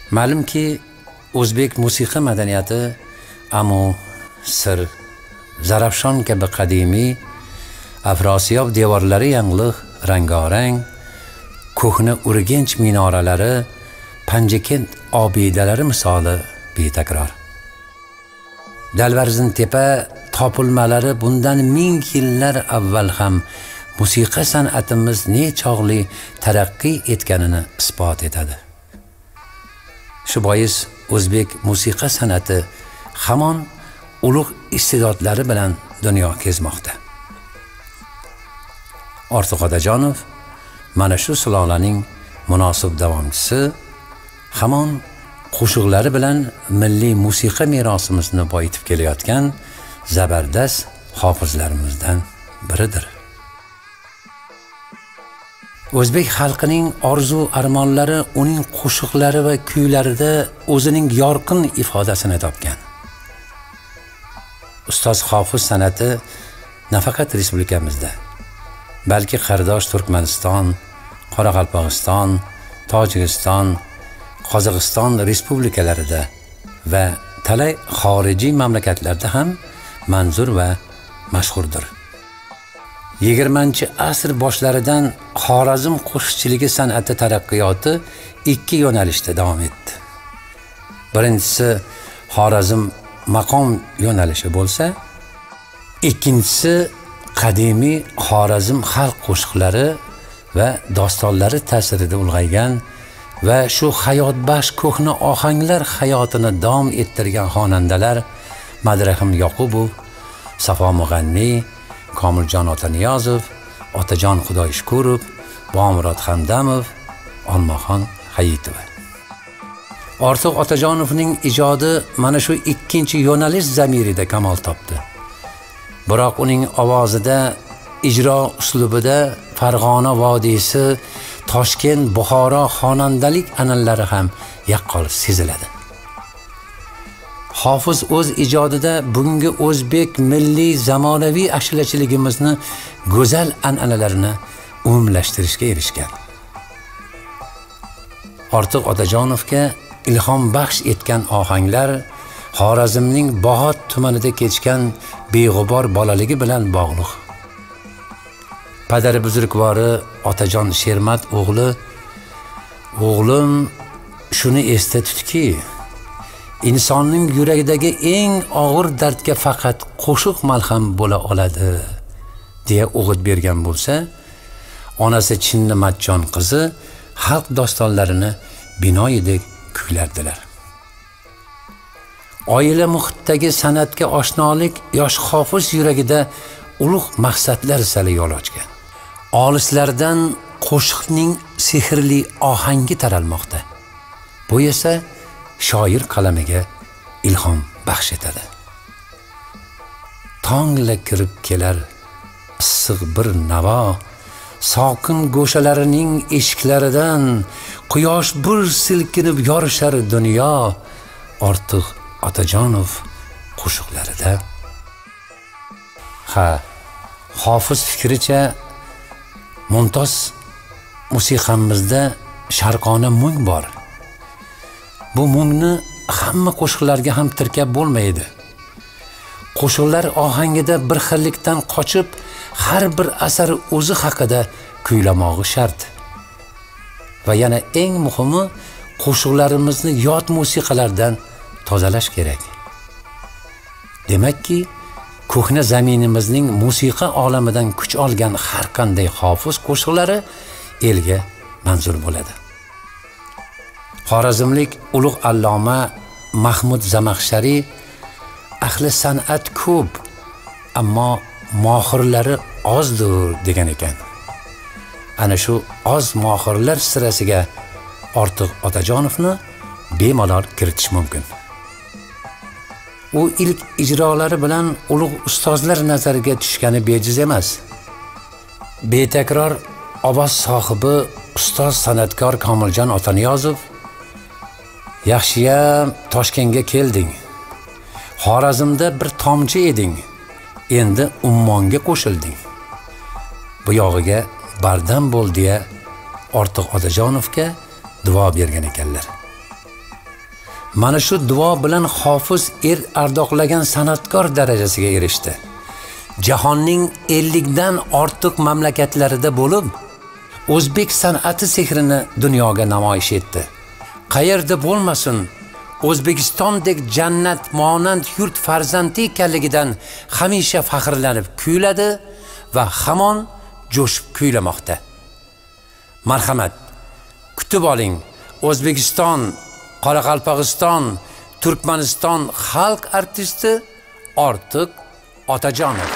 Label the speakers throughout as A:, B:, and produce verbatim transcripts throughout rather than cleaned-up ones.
A: Ma'lumki, o'zbek musiqa madaniyati Amu, Sir, Zarafshon kabi qadimiy, Afrosiyob devorlari yangliq, rangorang, ko'hna Urganch minoralari, Panjakent obidalari misoli betakror. Dalvarzintepa topilmalari bundan ming yillar avval ham musiqa san'atimiz nechog'li taraqqiy etganini isbot etadi. Shu bois o'zbek musiqa san'ati hamon ulug' iste'dodlari bilan dunyo kezmoqda. Ortiq Otajonov mana shu sulolaning munosib davomchisi, hamon qo'shiqlari bilan milliy musiqa merosimizni boyitib kelayotgan zabardast hofizlarimizdan biridir. O'zbek xalqining orzu-armonlari uning qo'shiqlari va kuylarida o'zining yorqin ifodasini topgan. Ustoz hofiz san'ati nafaqat respublikamizda, balki qardosh Turkmaniston, Qoraqalpog'iston, Tojikiston, Qozog'iston respublikalarida va talay xorijiy mamlakatlarda ham manzur va mashhurdir. yigirmanchi asr boshlaridan Xorazm qo'shiqchiligi san'ati taraqqiyoti ikki yo'nalishda davom etdi. Birinchisi Xorazm maqom yo'nalishi bo'lsa, ikkinchisi qadimiy Xorazm xalq qo'shiqlari va dostonlari ta'sirida ulg'aygan va shu hayotbaxsh ko'hna ohanglar hayotini davom ettirgan xonandalar Madrahim Yoqubov, Safo Mug'anniy, Komiljon Otaniyozov, Otajon Xudoyishkurov, Bomurod Hamdamov, Olmaxon Hayitova. Ortiq Otajonovning ijodi mana shu ikkinchi yo'nalish zamirida kamol topdi. Biroq uning ovozida, ijro uslubida Farg'ona vodiysi, Toshkent, Buxoro xonandalik an'analari ham yaqqol seziladi. Hofiz o'z ijodida bunga o'zbek milliy zamonaviy ashulachiligimizni go'zal an'analarini umumlashtirishga erishgan. Ortiq Otajonovga ilhom baxsh etgan ohanglar Xorazmning Bog'ot tumanida kechgan beg'ubor bolaligi bilan bog'liq. Padari buzrukvori Otajon Shermat o'g'li, o'g'lim shuni esda tutki, insonning yuragidagi eng og'ir dardga faqat qo'shiq malham bo'la oladi, deya o'g'it bergan bo'lsa, onasi Chinni Matjon qizi xalq dostonlarini binoyidek kuylardilar. Oila muhitdagi san'atga oshnolik yosh hofiz yuragida ulug' maqsadlar sari yo'l ochgan. Olislardan qo'shiqning sehrli ohangi taralmoqda. Bu esa shoir qalamiga ilhom baxsh etadi. Tongla kirib kelar issiq bir navo, sokin go'shalarining eshiklaridan quyosh bir silkinib yorishar dunyo. Ortiq Otajonov qo'shiqlarida. Ha, hofiz fikricha mumtoz musiqamizda sharqona mung bor. Bu mungni hamma qo'shiqlarga ham tirkab bo'lmaydi. Qo'shiqlar ohangida bir xillikdan qochib, har bir asar o'zi haqida kuylamog'i shart. Va yana eng muhimi, qo'shiqlarimizni yot musiqalardan tozalash kerak. Demakki, ko'hna zaminimizning musiqa olamidan kuch olgan har qanday hofiz qo'shiqlari elga manzur bo'ladi. Xorazmlik ulug' alloma Mahmud Zamaxshariy ahli san'at ko'p, ammo mohirlari ozdir degan ekan. Ana shu oz mohirlar sirasiga Ortiq Otajonovni bemalol kiritish mumkin. U ilk ijrolari bilan ulug' ustozlar nazariga tushgani bejiz emas. Betakror ovoz sohibi ustoz san'atkor Komiljon Otaniyozov, yaxshiyam Toshkentga kelding. Xorazmda bir tomchi eding. Endi ummonga qo'shilding. Bu yog'iga bardam bo'l deya Ortiq Otajonovga duo bergan ekanlar. Mana shu duo bilan Hofiz er ardoqlagan san'atkor darajasiga erishdi. Jahonning ellik dan ortiq mamlakatlarida bo'lib, o'zbek san'ati sehrini dunyoga namoyish etdi. Qayerda bo'lmasin, O'zbekistondek jannat monand yurt farzandi ekanligidan hamisha faxrlanib kuyladi va hamon jo'shib kuylamoqda. Marhamat, kutib oling. O'zbekiston, Qoraqalpog'iston, Turkmaniston xalq artisti Ortiq Otajonov.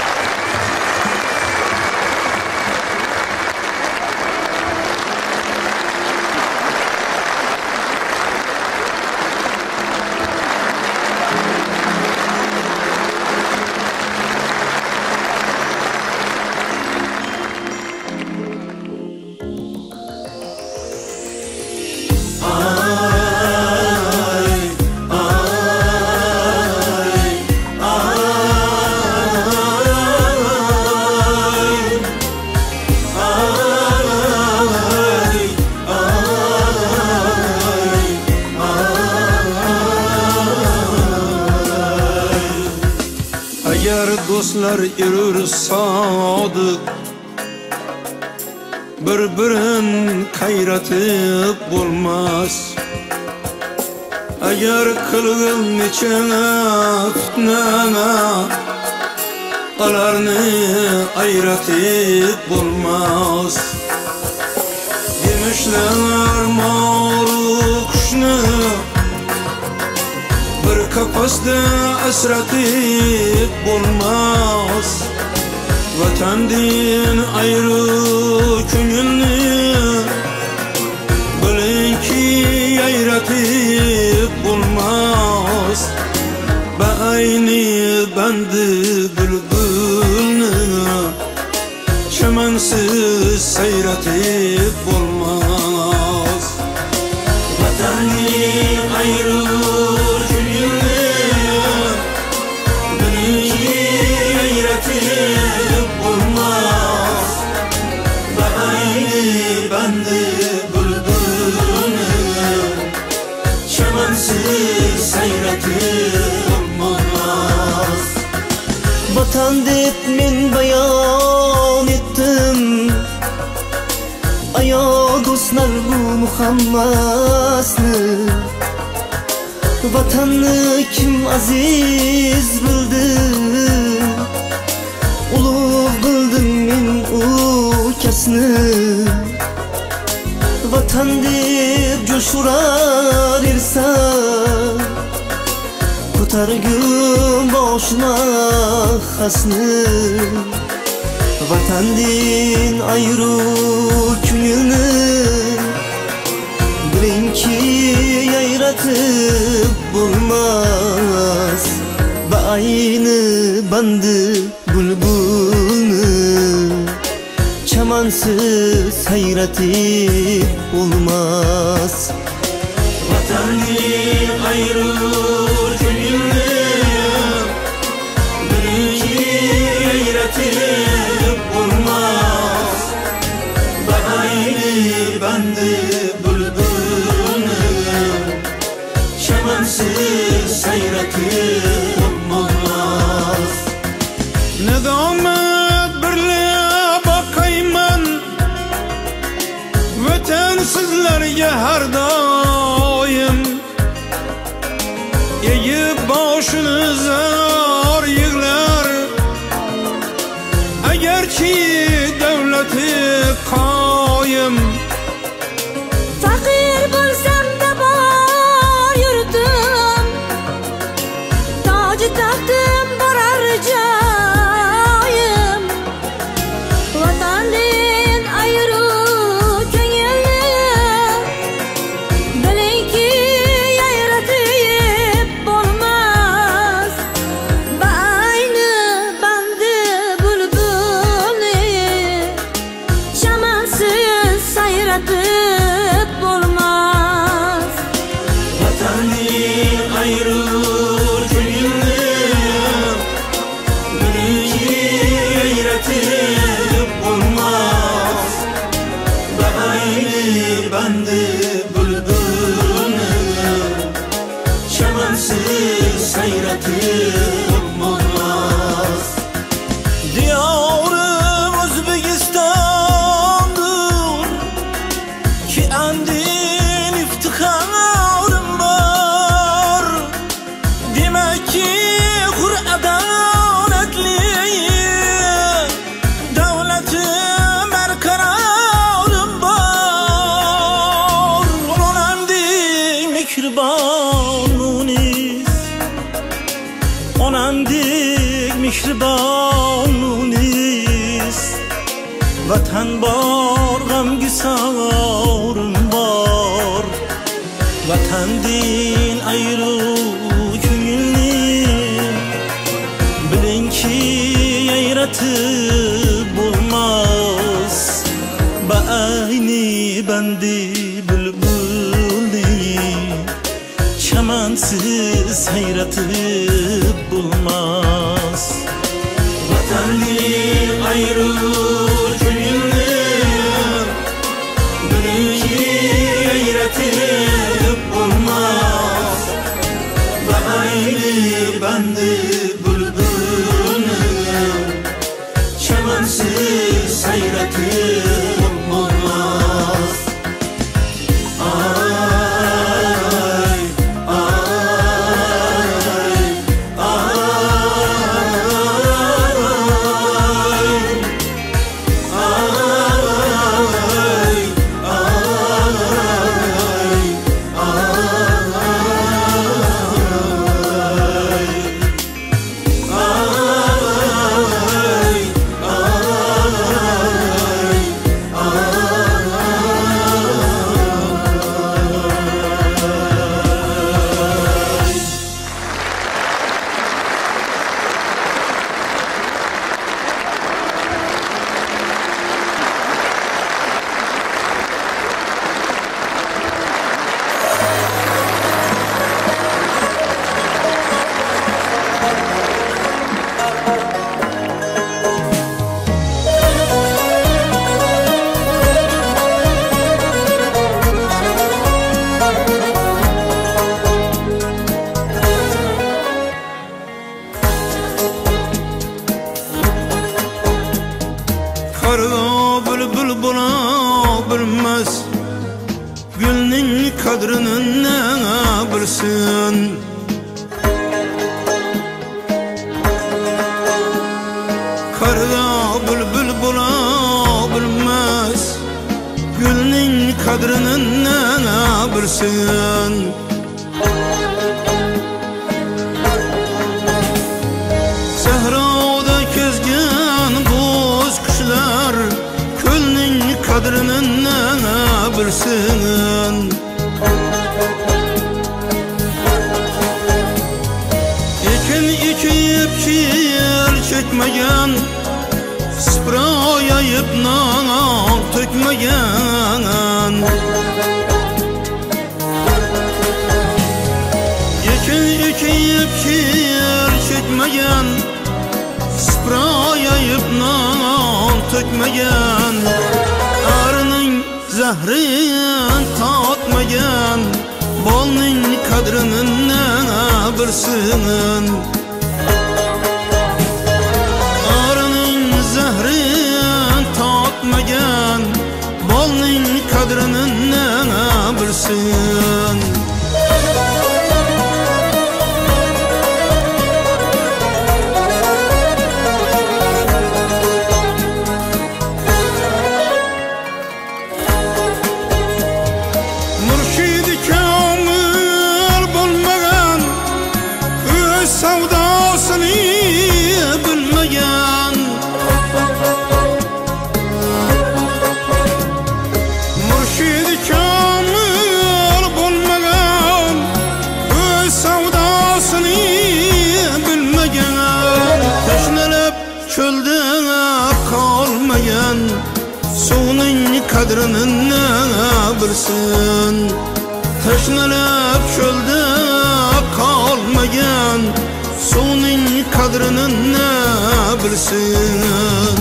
B: Dostlar yürür sadık, bir-birin kayratıp bulmaz. Eğer kılgın içine fitnene, alarını ayratıp bulmaz. Demişler mağrur kuşunu, bir kapasda asratip bulmaz. Vatandan ayrı könülni, bilin ki yayratip bulmaz. Ba'ayni bandı bülbülni, çamansiz sayratip bulmaz. Vatandan ayrı
C: Vatan deb men bayon etdim, ayo do'stlar bu muhammasni. Vatanni kim aziz bildi, ulug' bildim men u kasni. Vatan deb jo'shurar ersan, ko'targin boshina hasni. Vatandan ayru ko'ngilni, bilingki yayratib bo'lmas. Ba'ayni bandi bulbulni, chamansiz hayratib bo'lmas. Vatandan ayru bulmaz. Ba'ayni bandi bulbulni, çamansiz sayratib bo'lmas. Nedomat birle bakayman, vatansizlarga har doim. Egib boshini zor yig'lar, agarchi davlati qoyim.
D: Faqir bo'lsam da bor yurtim, toji taxtim borar joyim. Vatandan ayru ko'ngilni, bilingki yayratib bo'lmas. Ba'ayni bandi bulbulni, chamansiz sayratib bo'lmas.
C: Vatandan ayru ko'ngilni, bilingki yayratib bo'lmas. Ba'ayni bandi bulbulni,
B: Vatandin iftiharım var. Demek ki kur adaletli. Devletim erkararım var. Onam din mihribanuniz. Onam din mihribanuniz. Vatan bor gamgisarım bor. Vatan din ayrı köngülüm. Bilin ki yayratib bulmaz. Ba'ayni bandi bülbülü. Çamansiz hayratib bulmaz. Vatan din ayrı köngülüm. Bilin ki yayratib bulmaz. Ba'ayni bandi bülbülü. Çamansiz hayratib bulmaz. Ay, ay, Karga bülbül buna bilmez. Gülning kadrini ne bilsin. Karga bülbül buna bilmez. Gülning kadrini ne bilsin. Sahrada kezgan boz kuşlar Kölning kadrini ne bilsin. Ekin ekip yer çekmegen. Sprayayıp nan tökmegen. Ekin ekip yer çekmegen. Sprayayıp nan tökmegen. Arının zahrin tatmagan. Bolning kadrini ne bilsin. Arının zahrin tatmagan. Bolning kadrini ne bilsin. Kadrini ne bilsin. Taşnalab çölde kalmagan. Suvning kadrini ne bilsin.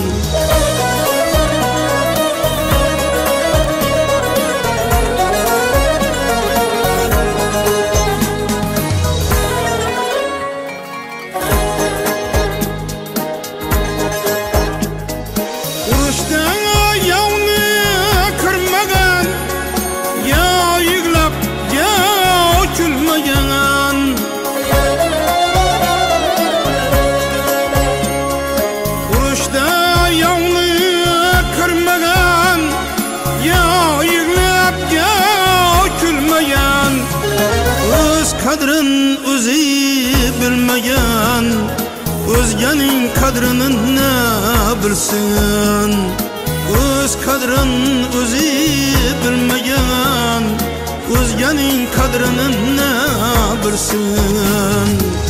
B: bilmagan o'zganing qadrini ne bilsin. O'z qadrin o'zi bilmagan o'zganing qadrini ne bilsin.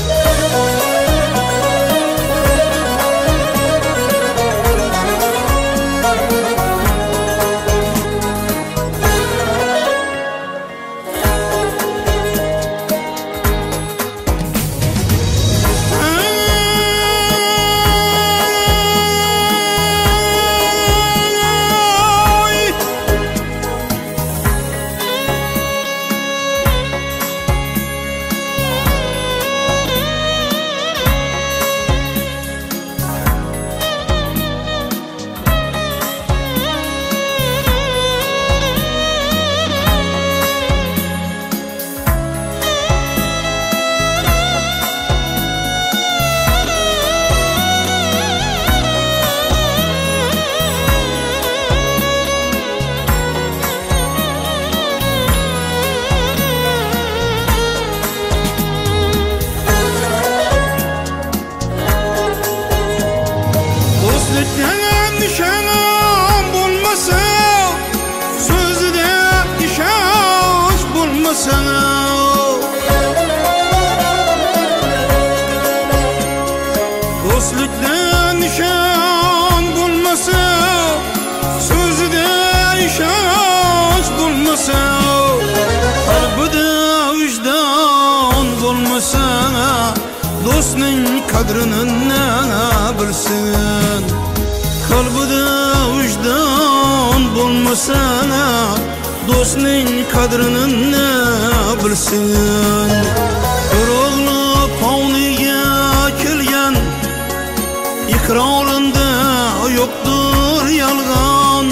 B: Dostlukdan nişan bulmasa, sözde işaret bulmasa, kalbide vicdan bulmasa, dostning kadrini ne bilsin. Kalbide vicdan bulmasa, dostning kadrini ne bilsin. O'g'li poniga kelgan ikrorında yoktur yalgan.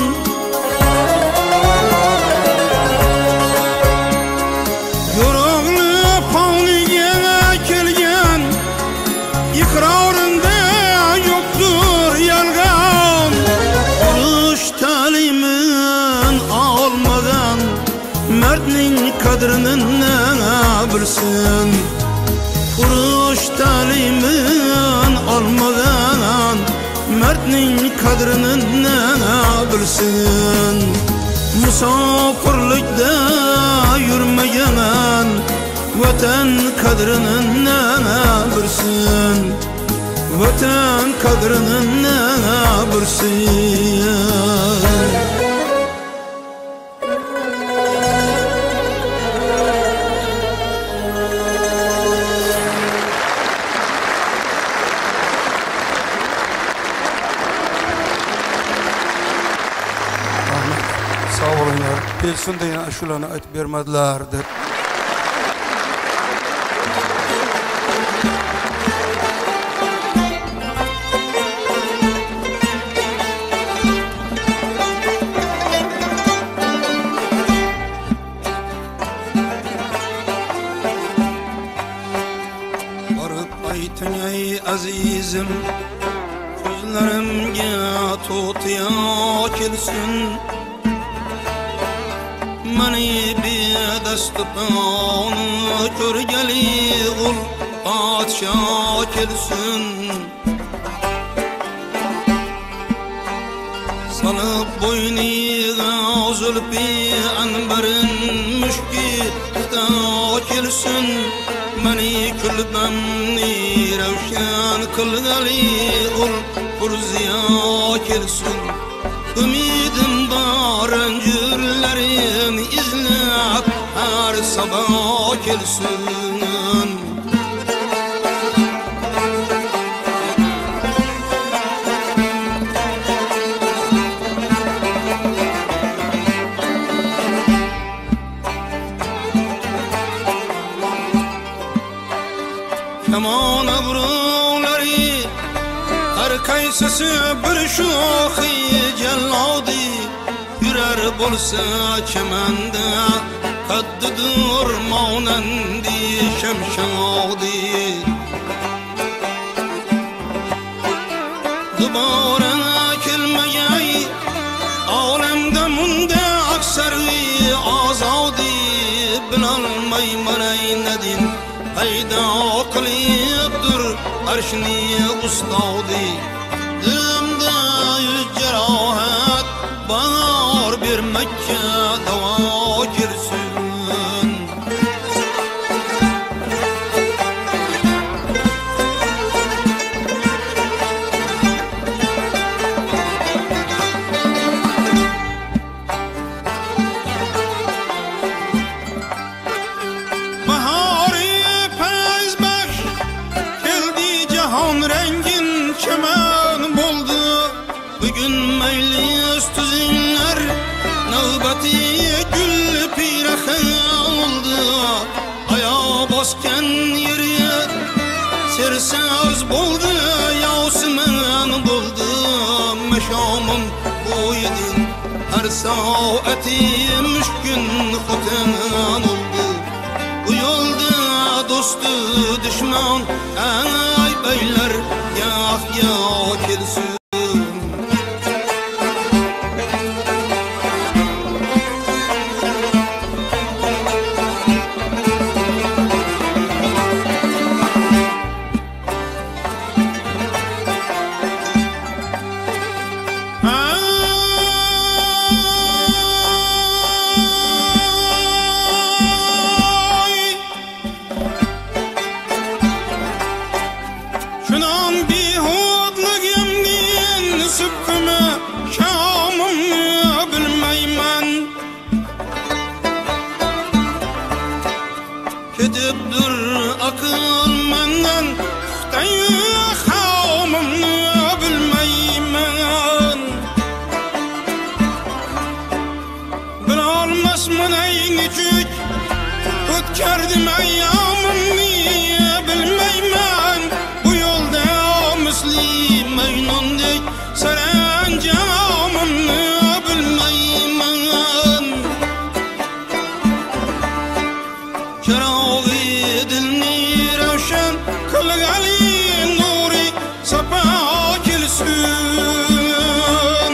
B: O'g'li poniga kelgan ikrorında yoktur yalgan. Urush ta'limin olmagan mardning qadrini ne bilsin. Urush ta'limin olmagan mardning qadrini ne bilsin. Musofirlikda yurmagan vatan qadrini ne bilsin. Vatan qadrini ne bilsin.
E: Sağ olunlar. Bilsin deyin aşularını aytıp vermediler dep.
B: Barıp aytın ey azizim, gözlerimge tutuya kelsin. Mani bir dastupanu körgeli ul padşah kelsin. Salıp boyniga zülfi anbarin müşki ta kelsin. Mani kulbamni ravşan kılgali ul furziya kelsin. Ümidim bar öncürlerin izlep her sabah kelsin. Yaman abrulari her kaysisi bir şohi celladi. Yürer bolsa çemende kaddidir maunendi şemşadi. Dubara kelmegay alemde munde aksarvi azadi. Bilalmay manay nedin paydo qilibdir arshni ustodi dilimda yuz jarohat bor bir Makka davo kirsin bosgan yeri sersoz bo'ldi yosmin bo'ldi mashomim bo'yidin har soati mushkun xotin oldi bu yo'lda do'sti dushman ay baylar yaq yoq kelsin Kedibdir akıl menden Xtayı xavmimni bilmayman Bilolmasman ey nechuk O'tkardim ayyomimni bilmayman Bu yo'lda misli Majnundek saranjomimni bilmayman Çarog'i dilni ravshan qilgali nuri sapa kelsin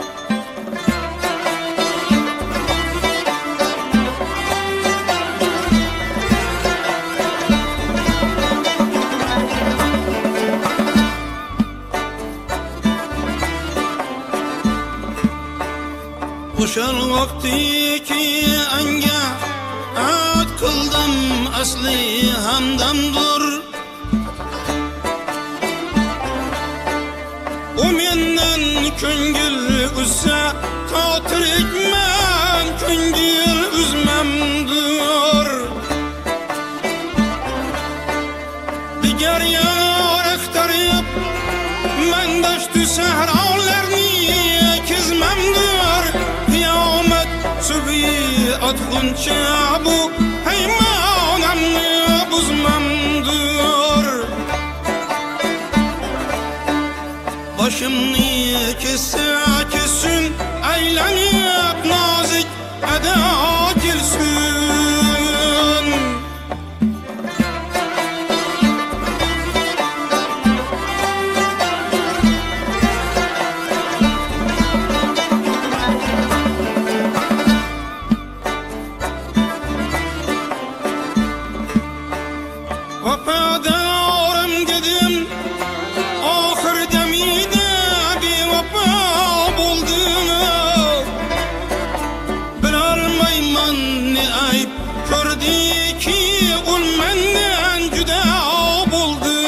B: O'shal vaqtiki anga At qildim asli hamdamdir U mendan ko'ngil uzsa Totirikman ko'ngil uzmamdir Digar yor axtarib Mandashtu sahrolarni kezmamdir Qiyomat subhi atguncha bu haymonamni buzmamdir Boshimni kessa kessin aylanib nozik ado kelsin Vafadorim dedim oxir damida bevafo bo'ldim Bilolmayman ne ayb ko'rdiki u mendan juda bo'ldi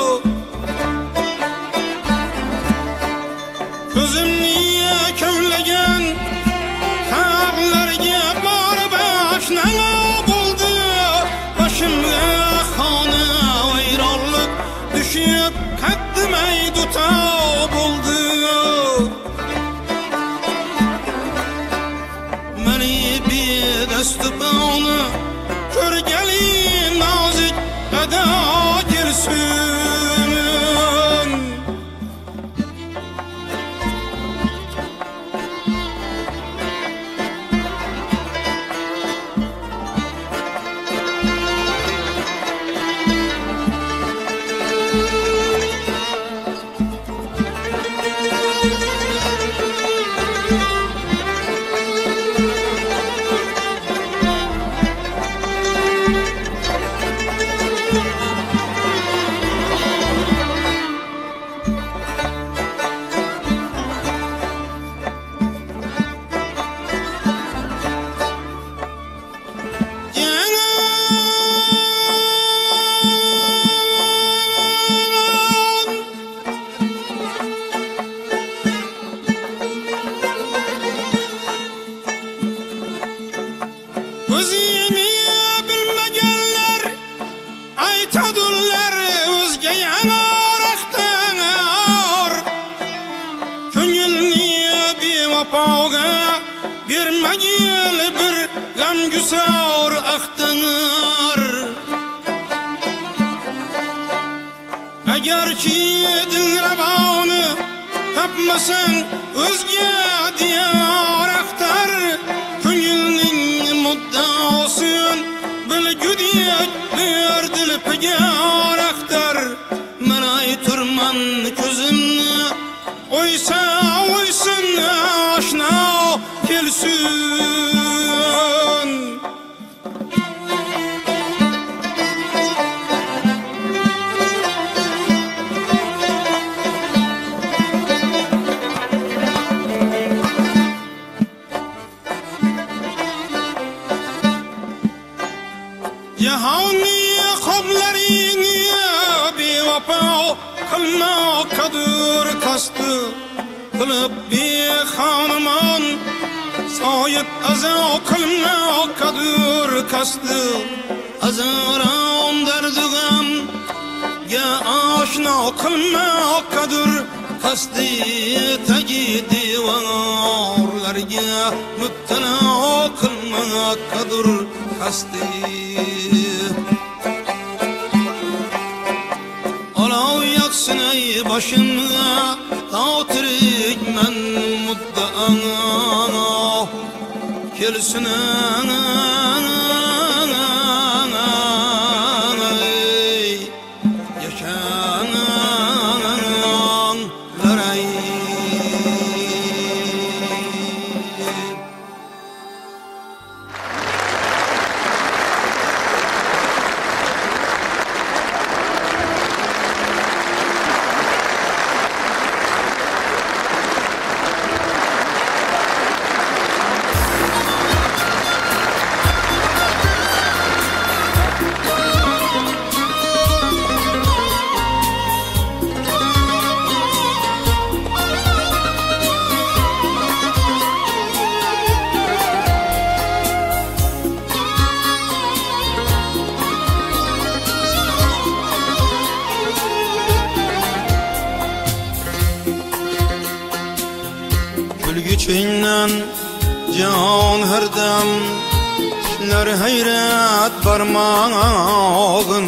B: Ko'zimni kavlagan xalqlarga borib oshna bo'ldi Boshimga xona vayronlik düşüp qaddimay duto bo'ldi Meni bedastuponi ko'rgali nozik ado kelsin Özünü bilmegenler aytadırlar özge yanaraqtanar. Köngülni bevafoga bermagil bir gamgusar aqtanar. Agarki dilraboni tapmasan özge diyar aqtar. Köngülning muddaosin bilgudiyek bir dilpigar aqtar. Men ayturman ko'zimni oysa oysin oshna kelsin. Cahonni qoblarini bevafo qilma qadur qasdi qilib bexonimon soyib azo qilma qadur qasdi azoron dardugam ga oshno qilma qadur qasdi tagi devorlarga muttalo qilma qadur qasdi. Olav yaksın ey başımda Tavtirik men mudda'ana Kelsin ey yaşanlar ey. Gülgüçünden can herdem Tişler hayret barmağın.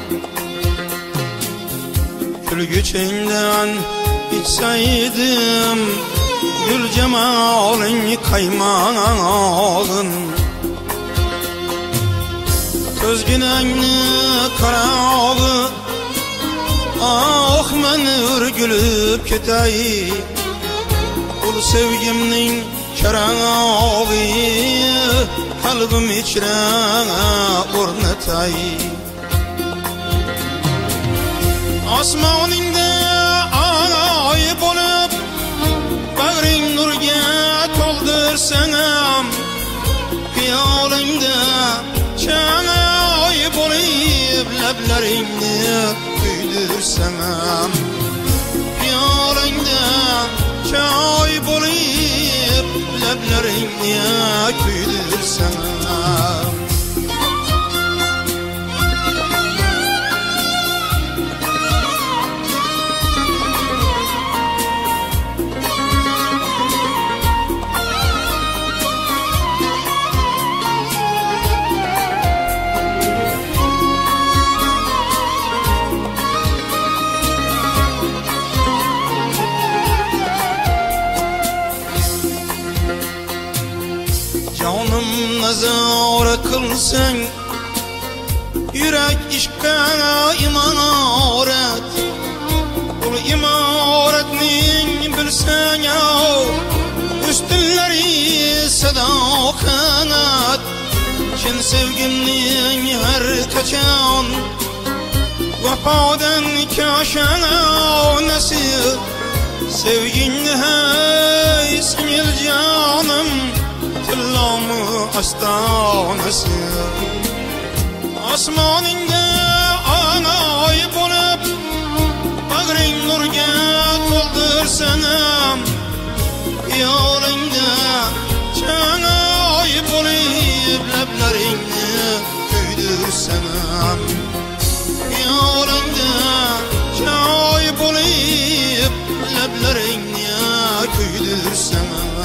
B: Gülgüçünden içseydim Gül cemalin kaymağın. Közgünenni karağı Ah men ürgülüp ketay. Ul sevgimning çarağı kalbim içre o'rnatay. Osmoningda oy bo'lib bag'ring nurga to'ldirsam, xiyolingda chanoy bo'lib lablaringni kuydirsam, xiyolingda çay bo'lib lablaringni kuydirsam. Canım nazar kılsın, yürek işka imaret. Bu imaretning bilsen ya, üstünleri sadakat. Çin sevgimning her kaçan, vafadan kaşana nasip. Sevginni hey singil canım, Tillamı astanası. Osmoningda oy bo'lib bag'ring nurga to'ldirsam, xiyolingda chanoy bo'lib lablaring kuydirsam yolingda choy bo'lib lablaringni kuydirsam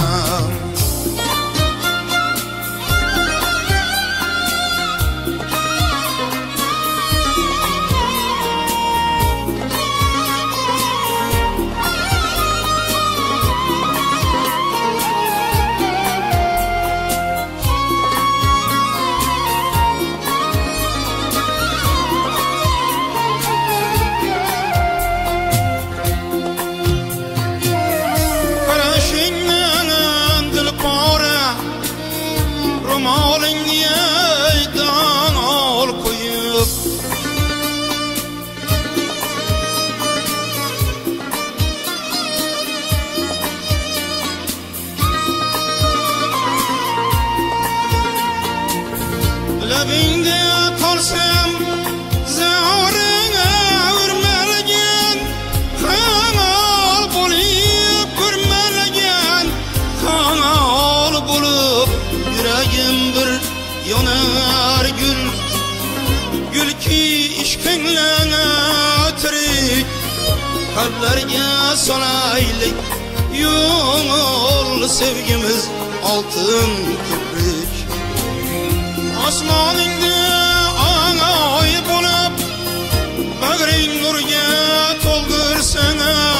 B: labingda tolsam zaringga urmalagan qanol bo'lib ko'rmalagan qanol bo'lib yuragim bir yonar gul gulki ishqinglarga tirik qalblarga solaylik yo'l sevgimiz oltin ko'prik osmoningda oy bo'lib bag'ring nurga to'ldirsam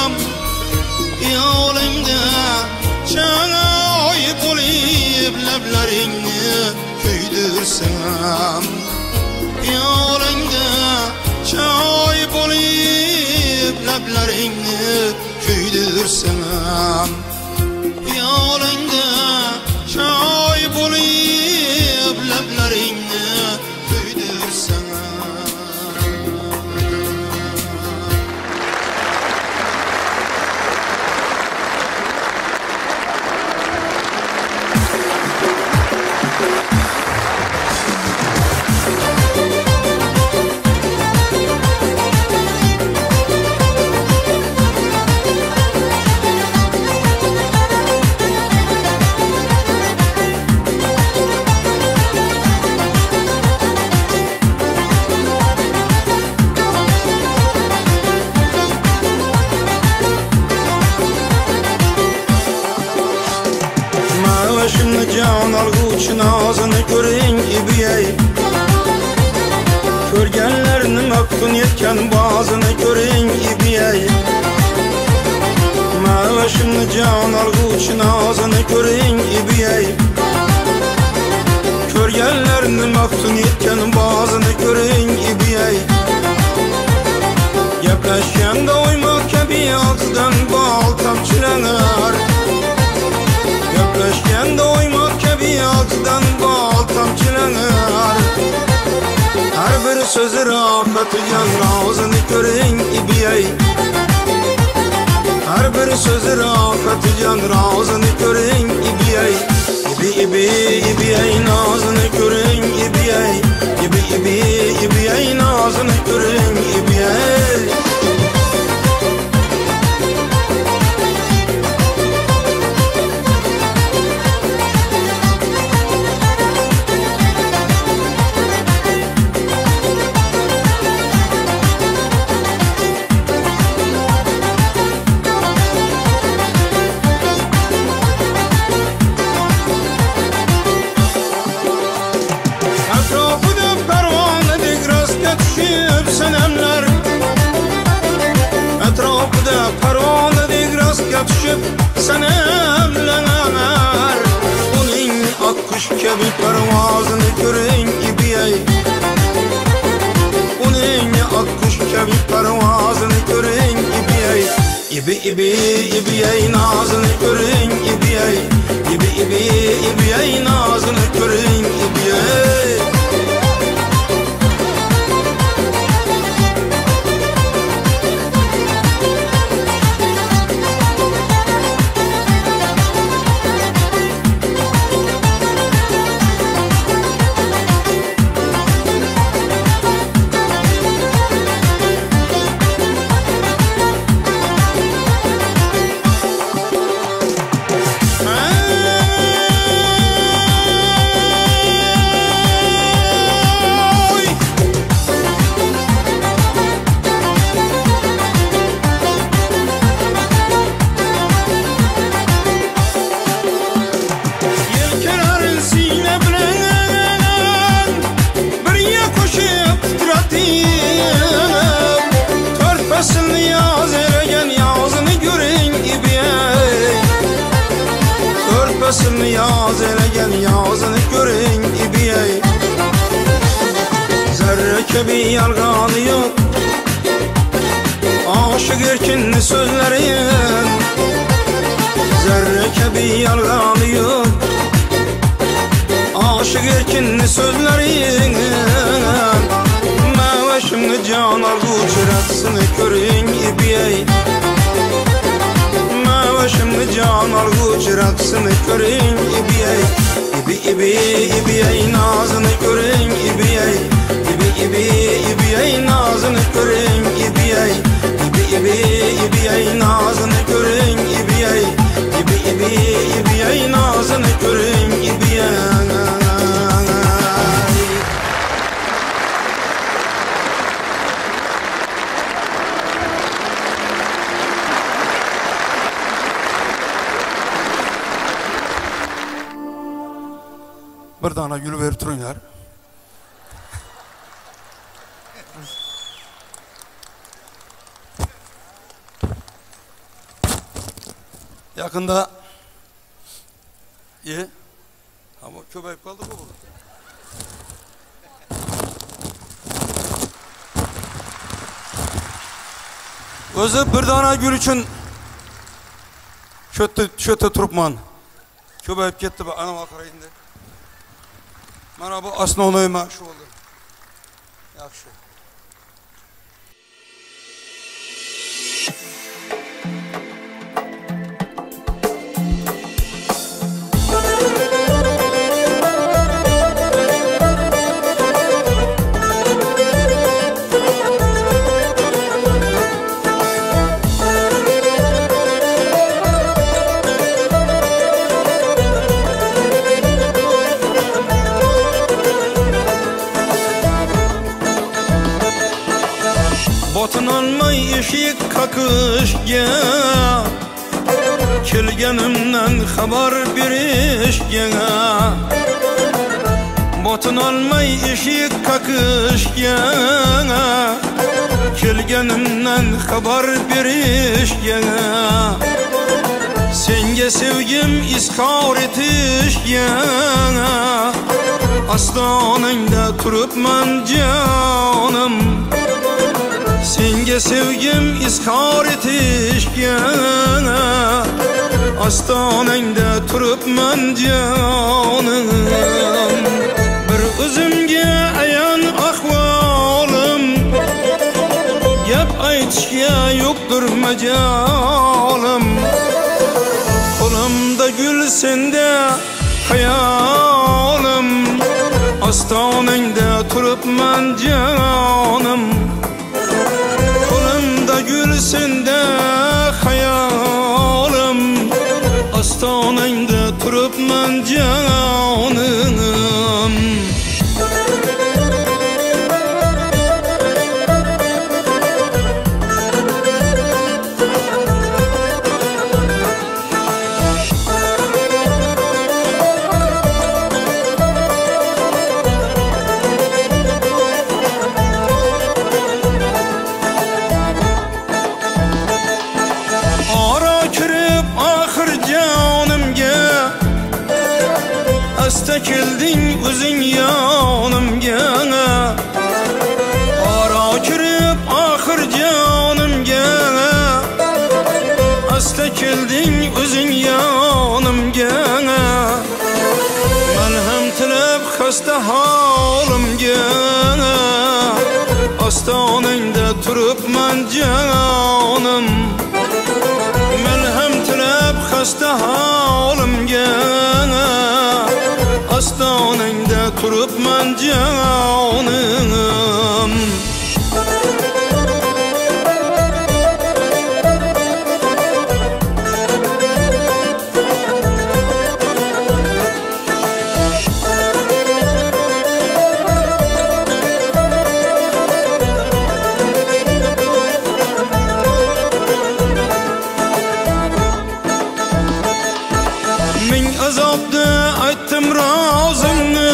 B: yolingda choy bo'lib lablaringni kuydirsam yolingda choy bo'lib lablaringni kuydirsam yolingda choy bo'lib lablaringni kuydirsam can alg'uvchi nozini ko'ring ibiyay ko'rganlarni maftun etgan ba'zini ko'ring ibiyay ma'vashimni can alg'uvchi nozini ko'ring ibiyay ko'rganlarni maftun etgan ba'zini ko'ring ibiyay gaplashganda o'ymoq kabi og'zidan bol tomchilanar gaplashganda o'ymoq kabi og'zidan bol tomchilanar har bir so'zi rohatigan nozini ko'ring ibiyay har bir so'zi rohatigan rozini ko'ring ibiyay ibi ibi ibiyay nozini ko'ring ibiyay ibi ibi ibiyay nozini ko'ring ibiyay tushib sanamlanar uning oqqush kabi parvozini ko'ring ibiyay uning oqqush kabi parvozini ko'ring ibiyay ibi ibi ibiyay nozini ko'ring ibiyay ibi ibi ibiyay nozini ko'ring ibiyay yaz elegen yazını görün ibiyey Zerre kebi yalganı yok Aşık erkin sözlerin Zerre kebi yalganı yok Aşık erkin sözlerin Meveşimli canar uçuraksını görün ibiyey Meveşimli canar uçuraksını görün ibiyey İbi ibi ibiyey nazını görün ibiyey İbi ibi ibiyey nazını görün ibiyey İbi ibi ibiyey nazını görün ibiyey İbi ibi ibiyey nazını görün ibiyey Bir dana gül verip durunlar. Yakında iyi ama köpek kaldı bu burada. Özü bir dana gül için şöyle şöyle turupman köpek gitti bu anam akarayında. Mana bu основной ma şu oldu. Yaxşı. Botun olmay eşik kakışga Kelgenimden haber berişga Botun olmay eşik kakışga Kelgenimden haber berişga Senge sevgim izhar etişga Astanında turupman canım Senge sevgim izhar etişga Astananda turupman canım Bir özümge ayan ahvalım Gap aytishga yoktur majalım Kolumda gül sende hayalım Astananda turupman canım Gül sende hayalım Astananda turupman canım Asta keldin özün yanımga Ara kirip ahir canımga Asta keldin özün yanımga Malham tilab hasta halimga Astananda turupman canım Malham tilab hasta halimga Astananda turupman canım Min azapda ayttim razımni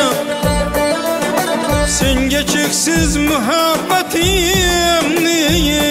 B: Senge cheksiz muhabbatimni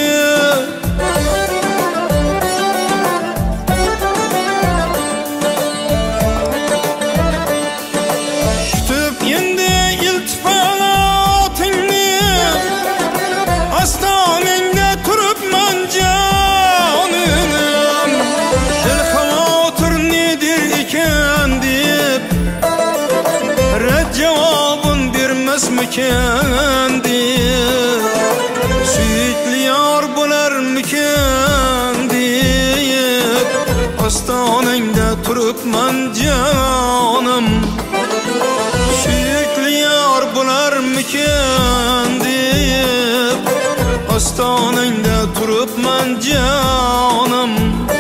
B: emasmikan deb suyukli yor bo'larmikan deb ostonangda turibman jonim suyukli yor bo'larmikan deb ostonangda turibman jonim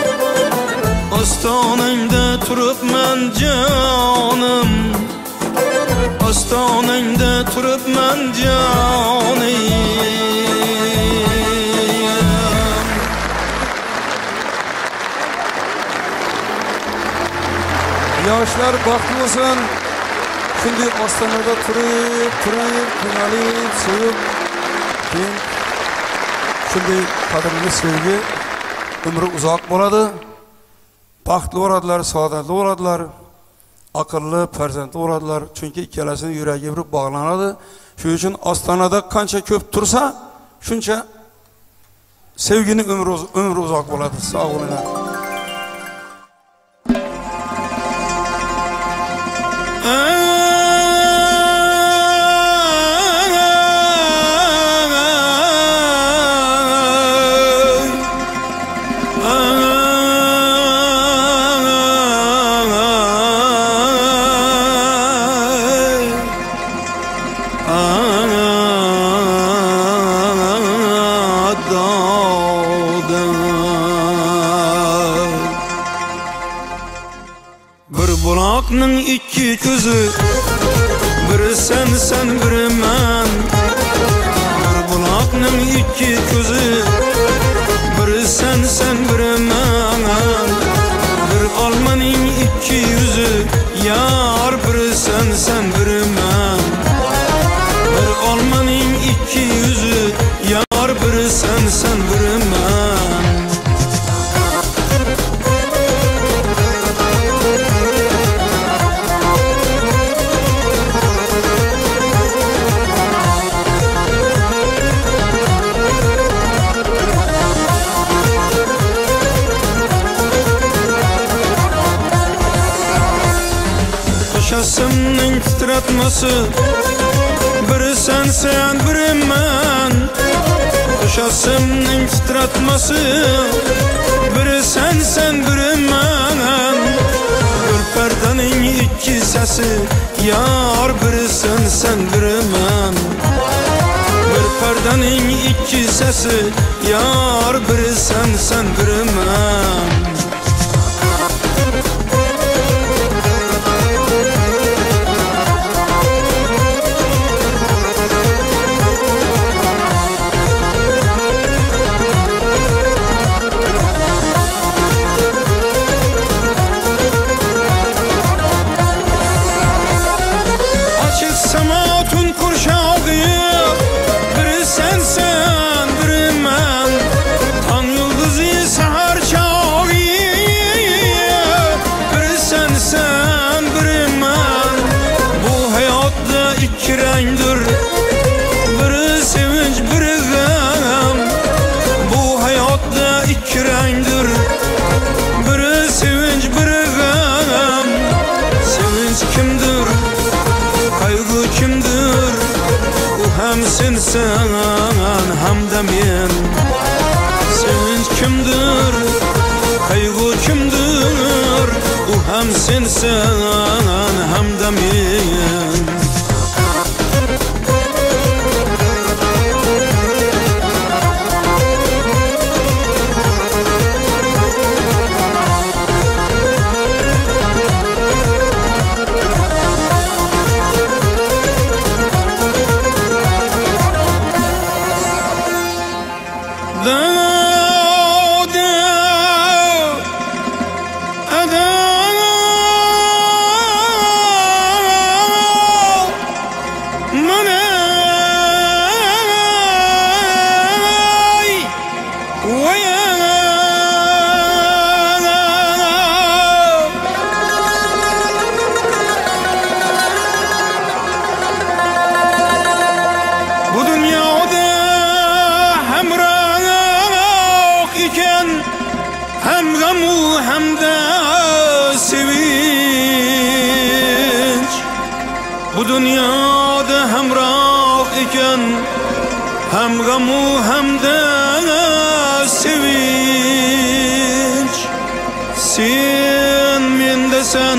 B: ostonangda turibman jonim ostonangda turibman jonim
E: Yoshlar baxtli bo'lsin. Shunday ostonada turib, turib, qiynalib, sevib, keyin shunday qadrli sevgi umri uzoq bo'ladi. Baxtli bo'ladilar, saodatli bo'ladilar, aqlli, farzandli bo'ladilar. Chunki ikkalasining yuragi bir bog'lanadi. Shuning uchun ostonada qancha ko'p tursa, shuncha sevgining umri umri uzoq bo'ladi. Sog' bo'linglar.
B: Buloqning ikki ko'zi biri sen sen biri men bir buloqning ikki ko'zi biri sen sen biri men bir olmaning ikki yuzi yar biri sen sen biri men bir olmaning ikki yuzi yar biri sen sen biri men Şasimning titratması biri sen sen biri men Şasimning titratması biri sen sen biri men Bir perdaning ikki sesi yar biri sen sen biri men Bir perdaning ikki sesi yar biri sen sen biri men Biri sevinç biri gam Bu hayatta iki renktir Biri sevinç biri gam Sevinç kimdir Kaygı kimdir O hem sensen hem de men Sevinç kimdir Kaygı kimdir O hem sensen hem de men Bu dünyada hemra ekan hem gamu hem de sevinç. Sen mende sen,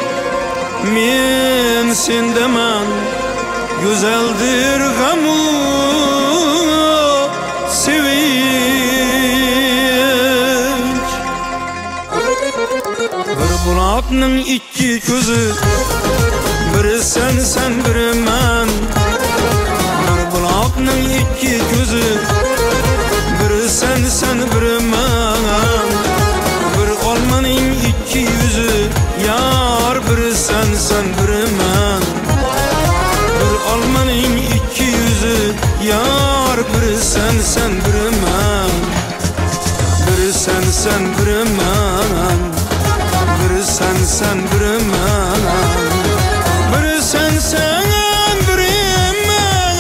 B: men sende man, güzeldir gamu sevinç. Bir bulakның iki közü, biri sen sen biri men. Bir bulakның iki közü, biri sen sen biri men. Bir olmanın iki yüzü, yar biri sen sen biri men. Bir olmanın iki yüzü, yar biri sen sen biri men. Biri sen sen biri men. Biri sen sen biri men. Biri sen sen biri men.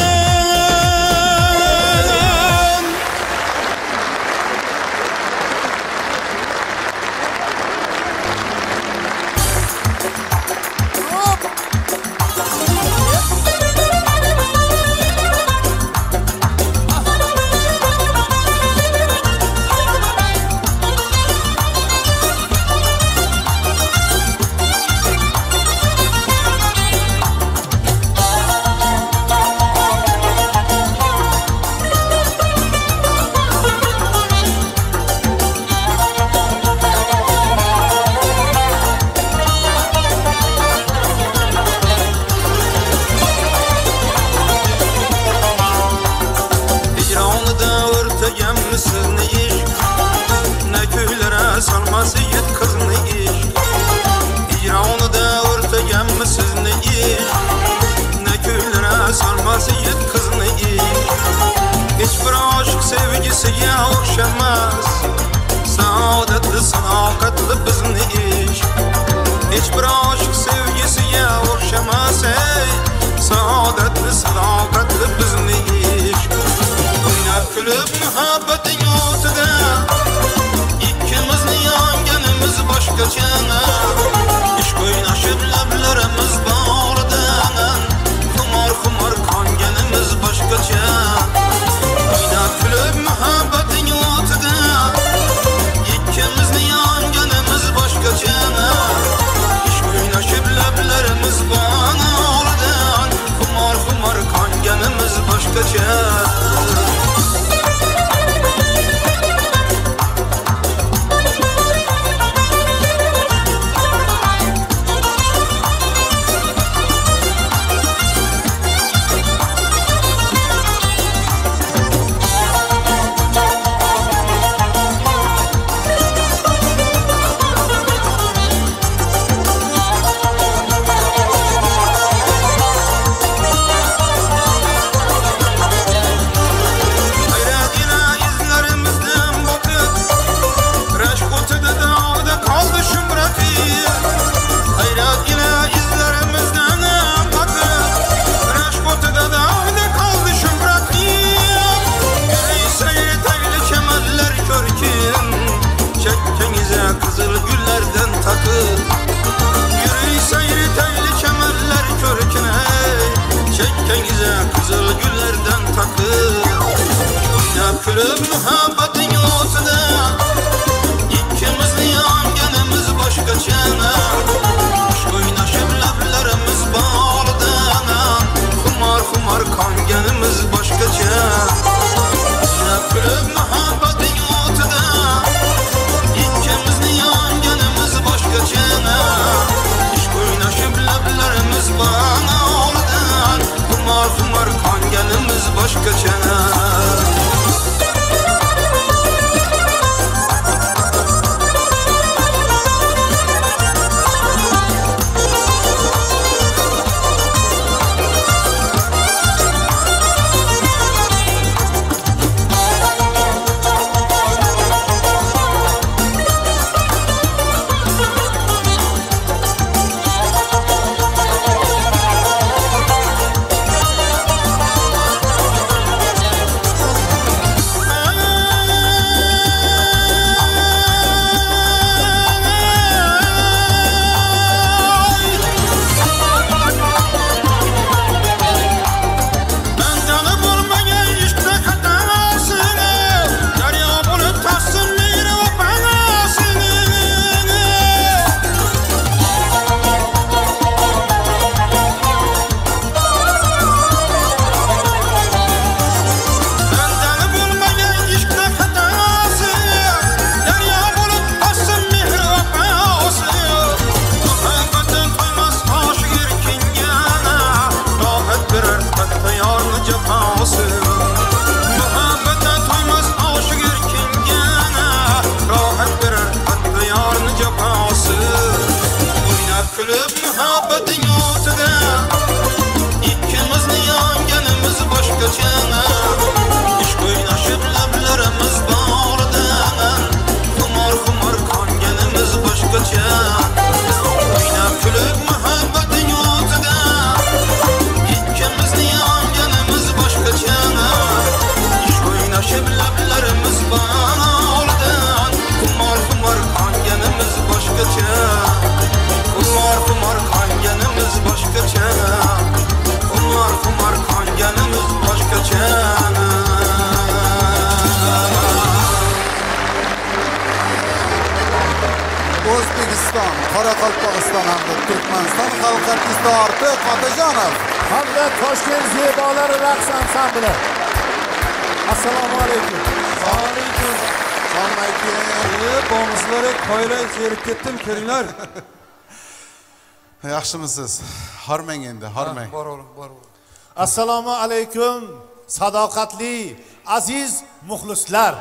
B: Hiçbir aşık sevgisiga o'xshamas, saodatli sanoqatli bizni ish. Hiçbir aşık sevgisiga o'xshamas, saodatli sanoqatli bizni ish. O'ynab kulib muhabbating o'tida ikkimizni yonganimiz boshqacha. Ishq o'ynashib lablarimiz bag'ridan xumor xumor qonganimiz boshqacha. O'ynab kulib muhabbating o'tida ikkimizni yonganimiz boshqacha. Ishq o'ynashib lablarimiz bag'ridan xumor xumor qonganimiz boshqacha. Kızıl güllerden takıl, yürü seyri teyli kemerler körküne. Çekkenize kızıl güllerden takıl. Oynab kulib muhabbating o'tida ikkimizni yonganimiz boshqacha. Ishq o'ynashib lablarimiz bag'ridan xumor xumor qonganimiz boshqacha. Oynab kulib muhabbating o'tida ikkimizni yonganimiz boshqacha. Ishq o'ynashib lablarimiz bag'ridan xumor xumor qonganimiz boshqacha. cafası Muhabbete toymaz aşık erkengene Rahat verir hatta yarını cafası Oynab kulib muhabbetin o'tida İkkimizni yonganimiz boshqacha Ishq o'ynashib lablarimiz borida Xumor xumor qonganimiz boshqacha Oynab kulib muhabbetin o'tida İkkimizni yonganimiz boshqacha Ishq o'ynashib lablarimiz borida Xumor xumor qonganimiz boshqacha Xumor xumor qonganimiz boshqacha Xumor xumor qonganimiz boshqacha
F: O'zbekiston, Qoraqalpog'iston hamda Turkmaniston xalq artisti Ortiq Otajonov
G: hamda Toshkent zebolari raqs ansambli. Assalomu alaykum.
E: Assalomu alaykum.
F: Assalomu alaykum.
E: E, bomuslar qoyilay kelib ketdim, kelinglar.
F: Yaxshimisiz? Hormang endi, hormang.
E: Bor oling, bor oling.
G: Assalomu alaykum, sadoqatli, aziz muxlislar.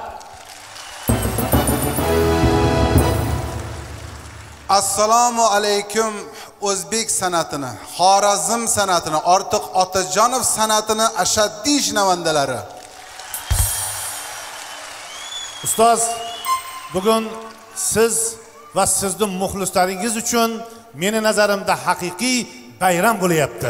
F: Assalomu alaykum o'zbek san'atini, Xorazm san'atini, Ortiq Otajonov san'atini ashaddiy shinavandalari.
G: Ustoz, bugun siz va sizning muxlislaringiz uchun meni nazarimda haqiqiy bayram bo'layapti.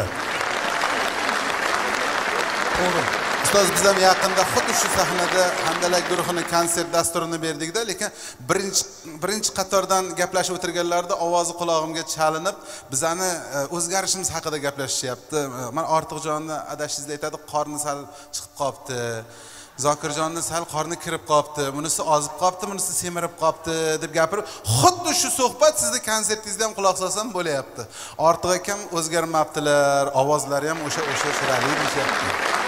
F: To'g'ri. Ustoz, biz ham yaqinda xuddi shu sahnada Handalak guruhining konsert dasturini berdik-da, lekin birinchi birinchi qatordan gaplashib o'tirganlarda ovozi qulog'imga chalinib, bizani o'zgarishimiz haqida gaplashishyapti. Men Ortiqjonni adashingizda aytadi, qorni sal chiqib qopti. Zokirjonni sal qorni kirib qopti. Bunisi ozib qopti, bunisi semirib qopti deb gapirib, xuddi shu suhbat sizni konsertingizda ham quloq solsam bo'layapti. Ortiq akam o'zgarmabdilar, ovozlari ham o'sha o'sha shirali deyapti.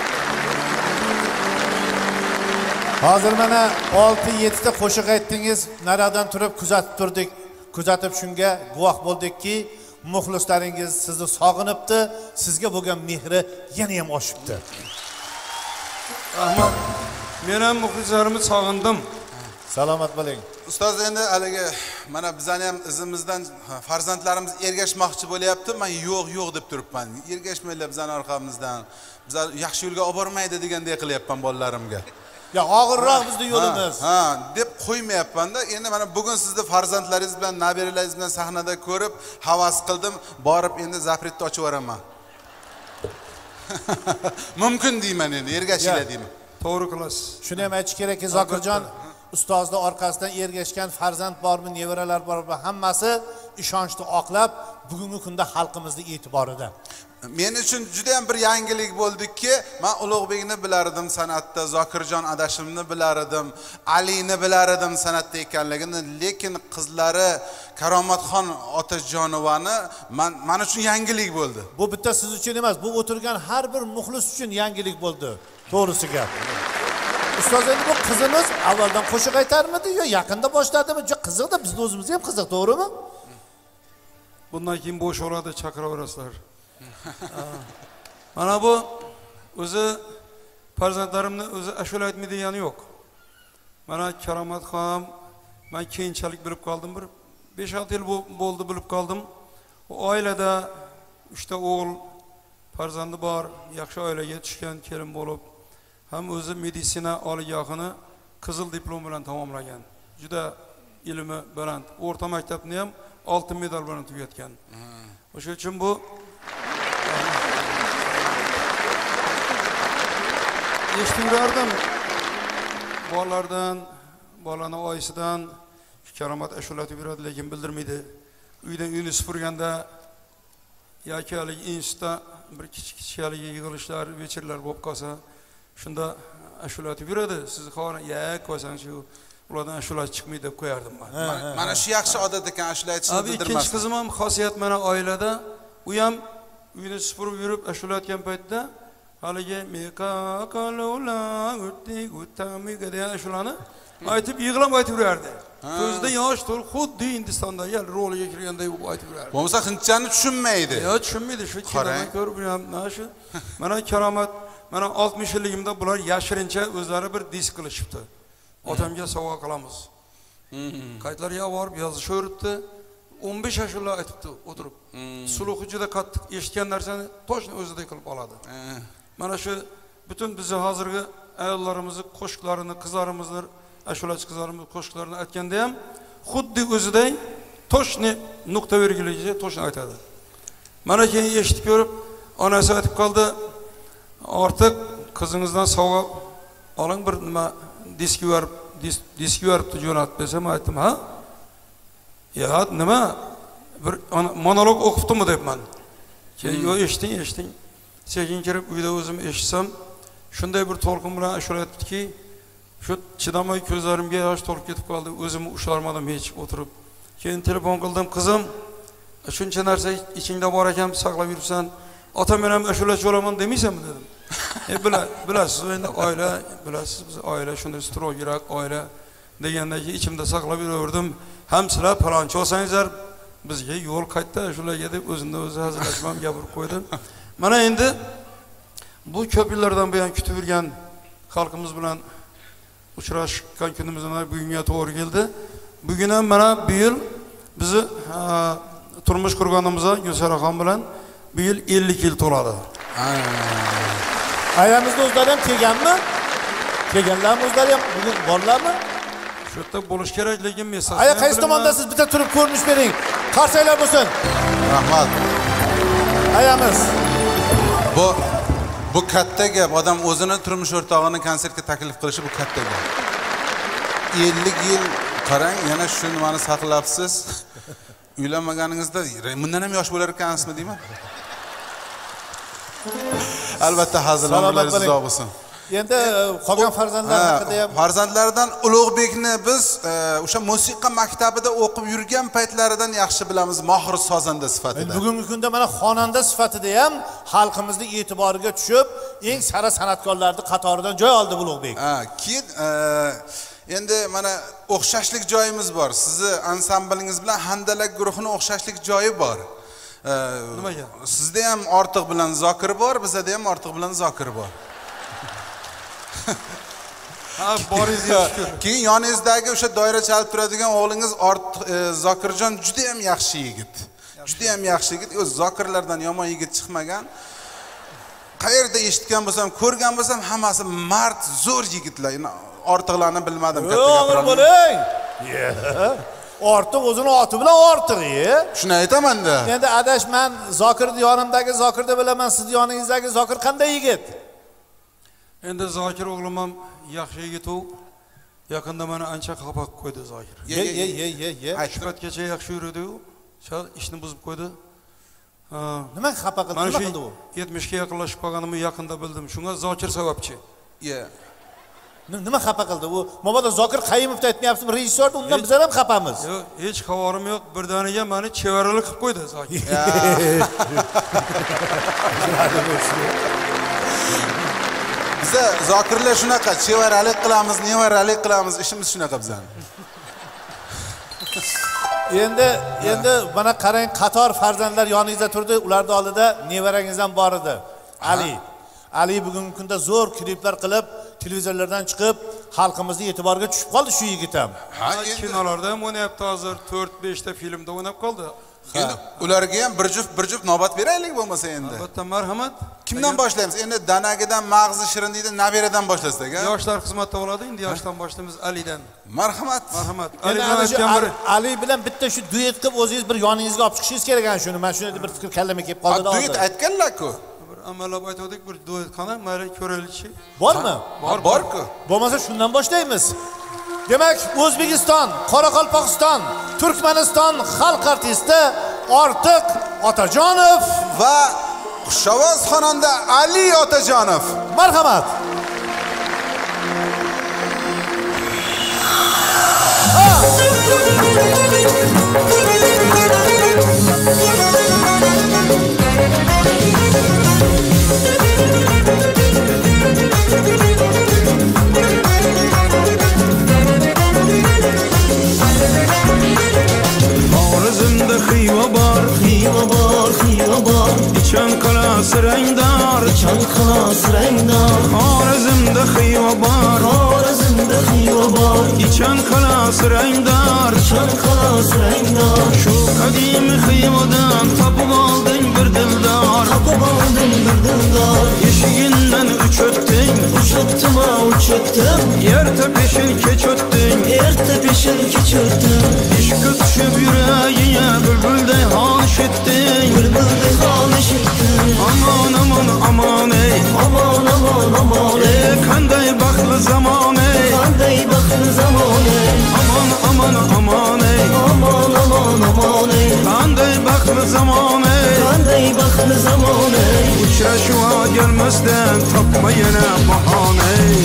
G: Hozir mana olti yetti ta qo'shiq aytdingiz, naradan turib kuzatib turdik. Kuzatib shunga guvoh bo'ldikki, muxlislaringiz sizni sog'inibdi, sizga bo'lgan mehri yana ham oshibdi.
E: Rahmat. Men ham muxlislarimni sog'indim.
G: Salomat bo'ling.
F: Ustoz, endi haligi mana bizani ham izimizdan farzandlarimiz ergashmoqchi bo'lyapti. Men yo'q, yo'q deb turibman. Ergashmaylar bizani orqamizdan. Bizlar yaxshi yo'lga olib bormaydi degandek qilyapman bolalarimga.
G: Ya og'irroq bizning yo'limiz.
F: Ha, deb qo'ymayapman-da. Endi mana bugun sizni farzandlaringiz bilan, nabiralaringiz bilan sahnada ko'rib, havas qildim. Borib endi zapretni ochib yuboraman. Mumkin deyman endi, ergashinglar deyman.
E: To'g'ri qilasiz.
G: Shuni ham aytish kerakki, Zokirjon, ustozni orqasidan ergashgan farzand bormi, nevaralar bormi, hammasi ishonchni oqlab, bugungi kunda xalqimizning e'tiborida.
F: Men uchun juda ham bir yangilik bo'ldiki, men Ulug'bekni bilardim san'atda, Zokirjon adashimni bilardim, Alini bilardim san'atda ekanligini, lekin qizlari Karomatxon Otajonovani men men uchun yangilik bo'ldi.
G: Bu bitta siz uchun emas, bu o'tirgan har bir muxlis uchun yangilik bo'ldi. To'g'risi gap. Ustoz, endi bu qizimiz avvaldan qo'shiq aytarmidi yo yaqinda boshladimi? Juda qiziqda, bizning o'zimizga ham qiziq, to'g'rimi?
E: Bundan keyin bo'sh oladi, chaqiraverasizlar. Mana bu o'zi farzandlarimni o'zi ashula aytmaydi degani yo'q. Mana Karomatxon, men keyinchalik bilib qoldim, bir besh olti yil bo'ldi bilib qoldim. U oilada uchta o'g'il farzandi bor, yaxshi oilaga tushgan kelin bo'lib, ham o'zi meditsina oliygohini qizil diplom bilan tamomlagan. Juda ilmi baland. O'rta maktabni ham oltin medal bilan tugatgan. O'sha uchun bu eshittirardim bolalardan, bolani oyisidan karomat ashulatib yuradi, lekin bildirmaydi. Uydan uyni supurganda yoki hali institutda bir kichik-kichik yig'ilishlar, večerlar bo'lib qolsa, shunda ashulatib yuradi. Siz xona ya qo'ysang shu ulardan ashulat chiqmaydi deb qo'yardim men.
F: Mana shu yaxshi odat ekan, ashulat aytishni bildirmasdan.
E: Ikkinchi qizim ham xosiyat mana oilada, u ham uyni supurib yurib ashulatgan paytda haligi meka qalula o'tdi o'tamiga degan ashulani aytib yig'lab aytib yurardi. Ko'zida yosh to'l, xuddi Hindistondagi roliga kirganday aytib yurardi.
F: Bo'lmasa hindchani tushunmaydi.
E: Yo'q, tushunmaydi. Shu kinodan ko'rib ham mana shu mana Karomat mana oltmish yilligimda bular yashirincha o'zlari bir disk qilishibdi. Otamga sovg'a qilamiz. Qaytlarga borib yozishaveribdi. o'n besh ashula aytibdi o'tirib. Suluhi juda qattiq, eshitgan narsani to'shni o'zidek qilib oladi. Mana shu butun bizni hozirgi ayollarimizni qo'shiqlarini, qizlarimizni, ashulachi qizlarimiz qo'shiqlarini aytganda ham xuddi o'ziday to'shni nuqta virgulaga to'shni aytadi. Mana keyin eshitib ko'rib, onasi aytib qoldi, "Ortiq qizingizdan sovg'a oling, bir nima disk yuvarib, disk yuvaribdi jo'natib desam", aytdim, "Ha? Ya nima? Bir monolog o'qibdimi" debman. Keyin "Yo'q, eshiting, eshiting." Sekin kirib uyda o'zim eshitsam, shunday bir to'lqin bilan ashula aytdiki, shu chidamay ko'zlarimga yosh to'lib ketib qoldi. O'zimni ushlolmadim hech o'tirib. Keyin telefon qildim, "Qizim, shuncha narsa ichingda bor ekan, saqlab yuribsan. Otam men ham ashulachi bo'laman demaysanmi?" dedim. "E bila, bilasiz, endi oila, bilasiz, biz oila shunday strogiroq oila degandan keyin ichimda saqlab yuraverdim. Ham sizlar palonchi olsangizlar, bizga yo'l qaytdi ashulaga" deb o'zimda o'zi hazillashmam gapirib qo'ydim. Mana endi bu ko'p yillardan buyon kutib yurgan xalqimiz bilan uchrashgan kunimizdan bugunga to'g'ri keldi. Bugun ham mana bu yil bizni turmush qurganimizga Gulsaraxon bilan bu yil ellik yil to'ladi.
G: Ayamizda o'zlari ham kelganmi? Kelganlarmi o'zlari ham bugun borlarmi?
E: Shu yerda bo'lish kerak, lekin men
G: Aya qaysi tomondasiz? Bitta turib ko'rinish bering. Qarsaylar bo'lsin.
F: Rahmat.
G: Ayamiz.
F: Bu bu katta gap. Odam o'zini turmush o'rtog'ini konsertga taklif qilishi bu katta gap. ellik yil qarang, yana shu nimani saqlabsiz. Uylanmaganingizda bundan ham yosh bo'lar ekansizmi deyman. Albatta hazillamalar uzoq bo'lsin.
G: Endi qolgan farzandlar haqida ham
F: farzandlardan Ulug'bekni biz o'sha musiqa maktabida o'qib yurgan paytlaridan yaxshi bilamiz, mohir sozanda sifatida.
G: Bugungi kunda mana xonanda sifatida ham xalqimizning e'tiboriga tushib, eng sara san'atkorlarning qatoridan joy oldi Ulug'bek.
F: Ha, keyin endi mana o'xshashlik joyimiz bor. Sizni ansamblingiz bilan Handalak guruhining o'xshashlik joyi bor.
E: Nimaga?
F: Sizda ham Ortiq bilan Zokir bor, bizda ham Ortiq bilan Zokir bor.
E: Ha, boringizga shukr.
F: Keyin yoningizdagi o'sha doira chalib turadigan o'g'lingiz Zokirjon juda ham yaxshi yigit. Juda ham yaxshi yigit. O'z Zokirlardan yomon yigit chiqmagan. Qayerda eshitgan bo'lsam, ko'rgan bo'lsam, hammasi mard, zo'r yigitlar. Ortiqlarni bilmadim katta gapirib.
G: Bo'ling. Ortiq o'zini oti bilan ortiq-ye.
F: Shuni aytaman-da.
G: Endi adashman, Zokirni yonimdagi Zokirni bilaman, siz yoningizdagi Zokir qanday yigit?
E: Endi Zokir o'g'lim ham yaxshi yigit u. Yaqinda meni ancha xafa qilib qo'ydi Zokir.
G: Ye ye ye ye ye.
E: Aytibatgacha yaxshi yurdi u. Sal ishni buzib qo'ydi.
G: Nima xafa qildi? Nima qildi u?
E: yetmishga yaqinlashib qolganimni yaqinda bildim. Shunga Zokir sababchi.
F: Ye.
G: Nima xafa qildi u? Mobodo Zokir Qayimovni aytmayapsizmi? Rejissyor, undan biz ham xafamiz.
E: Yo'q, hech xavorim yo'q. Birdaniga meni chevaralik qilib qo'ydi Zokir.
F: Biza Zokirlar shunaqa, chevaralik qilamiz, nevaralik qilamiz, ishimiz shunaqa bizning.
G: Endi endi mana qarang, qator farzandlar yoningizda turdi, ularning oldida nevarangiz ham bor edi. Ali. Ali bugungi kunda zo'r kliplar qilib, televizorlardan chiqib, xalqimizning e'tiboriga tushib qoldi shu yigit ham.
E: Ha, kinolarda ham o'ynayapti hozir, to'rt besh ta filmda o'ynab qoldi.
F: Endi ularga ham bir juft bir juft navbat beraylik bo'lmasa endi.
E: Albatta, marhamat.
F: Kimdan boshlaymiz? Endi Danagidan mag'zi shirin deydi, nabiradan boshlasak, ha?
E: Yoshlar xizmatda bo'ladi, endi yoshdan boshlaymiz Alidan.
F: Marhamat.
E: Marhamat.
G: Ali bilan aytgan bir Ali bilan bitta shu duet qilib o'zingiz bir yoningizga olib chiqishingiz kerak ekan shuni. Men shunday bir fikr kallamga kelib qoldi da.
F: Duet aytganlar-ku.
E: Bir amallab aytdik, bir duet qana, mayli ko'raylikchi.
G: Bormi?
F: Bor, bor-ku.
G: Bo'lmasa shundan boshlaymiz. Demak, O'zbekiston, Qoraqalpog'iston, Turkmaniston xalq artisti Ortiq Otajonov
F: va xushovoz xonanda Ali Otajonov.
G: Marhamat.
B: Xorazmda xiva bor,
C: xiva bor, xiva bor.
B: Ichan qalasi rangdor,
C: Ichan qalasi xalos rangdor
B: Xorazmda xiyo bor
C: Xorazmda xiyo bor
B: Ichan xalos rangdor
C: Ichan xalos rangdor
B: Shu qadimiy xiyodan topib olding bir dildor
C: Topib olding bir dildor
B: Eshigindan uch o'tding
C: Uch o'tdim ha uch o'tdim
B: Erta peshin kech o'tding
C: Erta peshin kech o'tdim
B: Ishqqa tushib yuragiga bulbulday holish etding
C: Bulbulday holish etdim
B: Aman aman aman ey
C: Aman aman aman ey
B: Qanday baxtli zamon ey
C: Qanday baxtli zamon ey
B: Aman aman aman ey
C: Aman aman aman ey
B: Qanday baxtli zamon ey
C: Qanday baxtli zamon ey
B: Uchrashuv gelmasdan topma yana bahona ey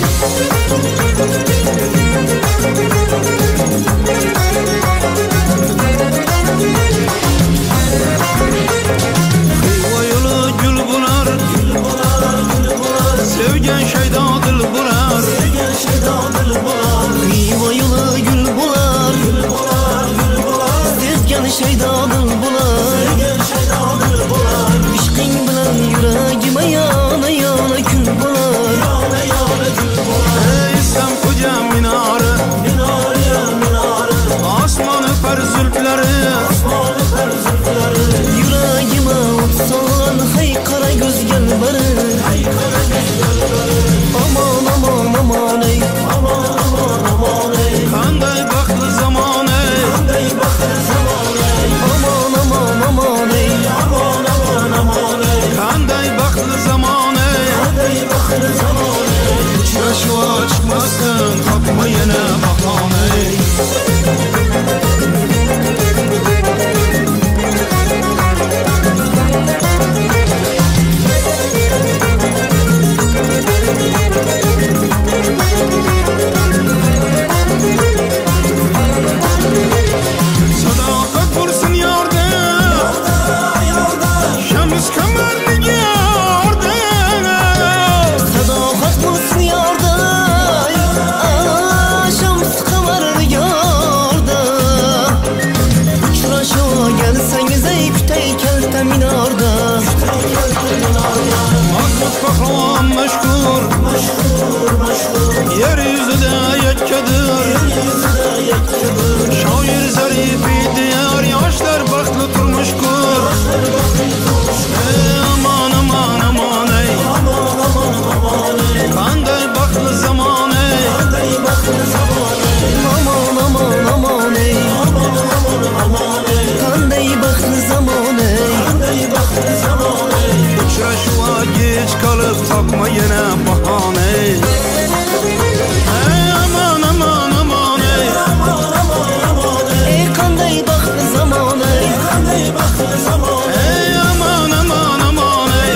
B: Xiva yo'li gul bo'lar Sevgan shaydo dil bo'lar
C: Sevgan shaydo dil bo'lar Xiva yo'li gul bo'lar Sevgan shaydo dil bo'lar Sevgan shaydo dil bo'lar Ishqing bilan yuragima yana yana kul bo'lar Yana yana kul bo'lar
B: Ey Islom xo'ja minora
C: Minora minora
B: Osmoni par zulflari
C: Osmoni par zulflari Yuragima o't solgan hay qara ko'zgal bari Hay qara ko'zgal bari Aman aman aman ey Aman aman aman ey
B: Qanday baxtli zamon ey
C: Qanday baxtli zamon ey Aman aman aman ey Aman aman aman ey
B: Qanday baxtli zamon ey
C: Qanday baxtli zamon ey
B: Uchrashuv chiqmasdan topma yana bahona ey Sadoqat bo'lsin yorda Shams qamarliga yorda
C: Sadoqat bo'lsin yorda Shams qamarli yorda Uchrashuv kelsangiz ey kutay kalta minorda
B: Mahmud Pahlavon mashhur Yer yuzida yakkadir Shoir zarif diyor yoshlar baxtli turmush qur Aman aman aman ey Qanday baxtli zamon ey
C: Aman aman aman ey Qanday baxtli zamon ey
B: Uchrashuv kech qolib topma yana bahona ey Aman aman aman ey
C: Ey qanday baxtli zamon ey Qanday baxtli zamon
B: Ey aman aman aman ey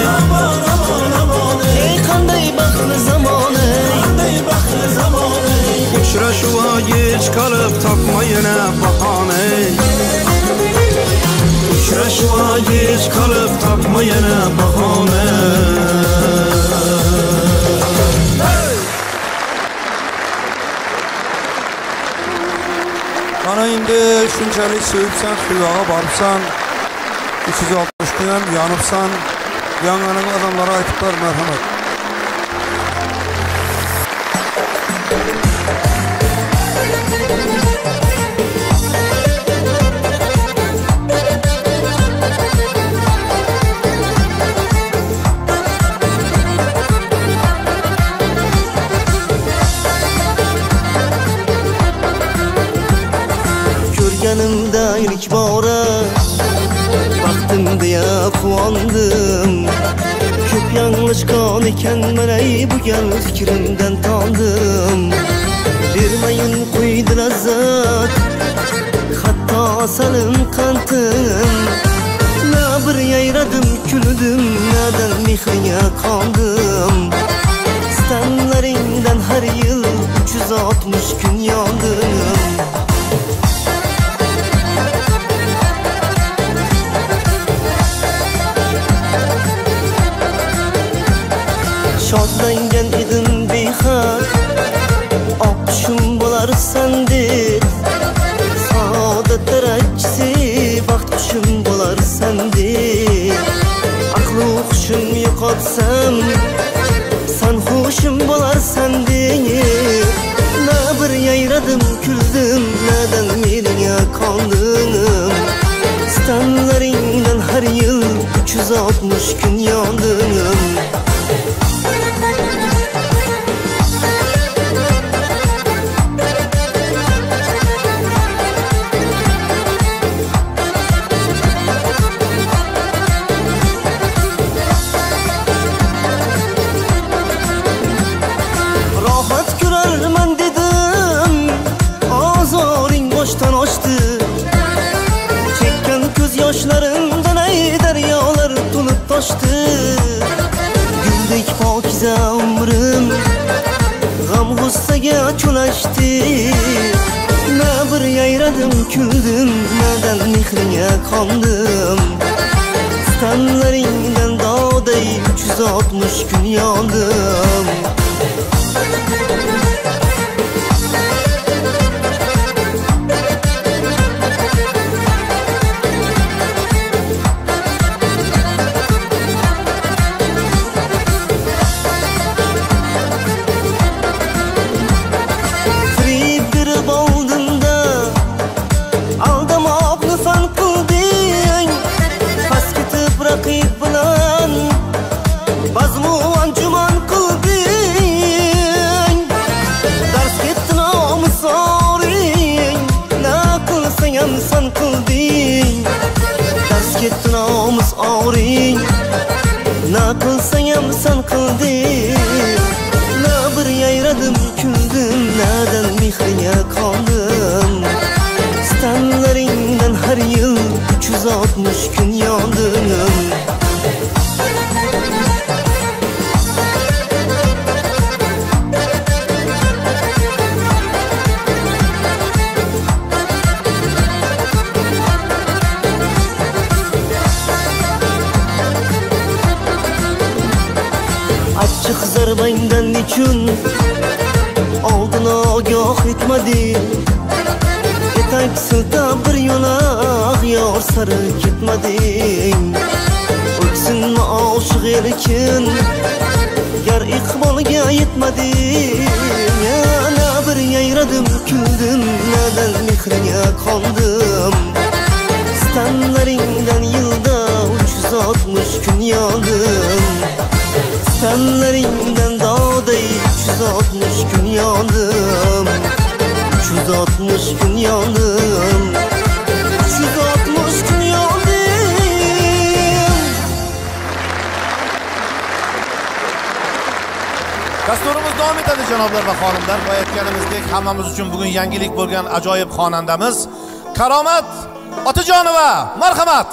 C: ey qanday baxtli zamon ey Qanday baxtli zamon ey
B: Uchrashuv kech qolib topma yana bahona ey Uchrashuv kech qolib topma yana bahona
E: Mana endi shunchalik sevibsan, xiyoga boribsan, uch yuz oltmish kun ham yonibsan, yonganing odamlarga aytib ber, marhamat.
C: Ko'rganimda ilk bora baxtim deya quvondim Ko'p yanglishgan ekanman ey bu gal fikrimdan tondim Bermayin qo'ydi lazzat hatto asalim qantim Na bir yayradim kuldim nadan mehriga qondim Stanlaringdan har yil uch yuz oltmish kun yondim Shodlangan edim behad Oqshum bo'larsan deb Saodat darajasi Baxt qushim bo'larsan deb Aqlu hushim yo'qotsam sendin Ne bir yayradım küldüm Neden miline kandım Stanlarından her yıl üç yüz altmış gün yandım Yaşlarımdan ey deryalar tulup taştı Güldük pakize ömrüm Gam gussaga çolaştı Ne bir yayradım küldüm Neden mihrine kandım Stanlarından dağday üç yüz altmış gün yandım Namus ağrın Ne kılsayam sen kıldın Ne bir yayradım küldüm Neden mihrine kandım Stanlarından her yıl üç yüz altmış gün yandım Açık zarbayından niçin Aldına agah etmedi Etek sılta bir yola Ağyar sarı gitmedin Öksünme aşık erken Ger ikbalga yetmedin Yana bir yayradım küldüm Neden mihrine kandım Stanlarından yılda üç yüz altmış gün yandım Senlerinden dağday üç yüz altmış gün yandım üç yüz altmış gün yandım üç yüz altmış gün yandım
G: Dasturimiz davom etadi janoblar va xonimlar. Va aytganimizdek hammamiz uchun bugun yangilik bo'lgan ajoyib xonandamiz Karomat Otajonova. Marhamat.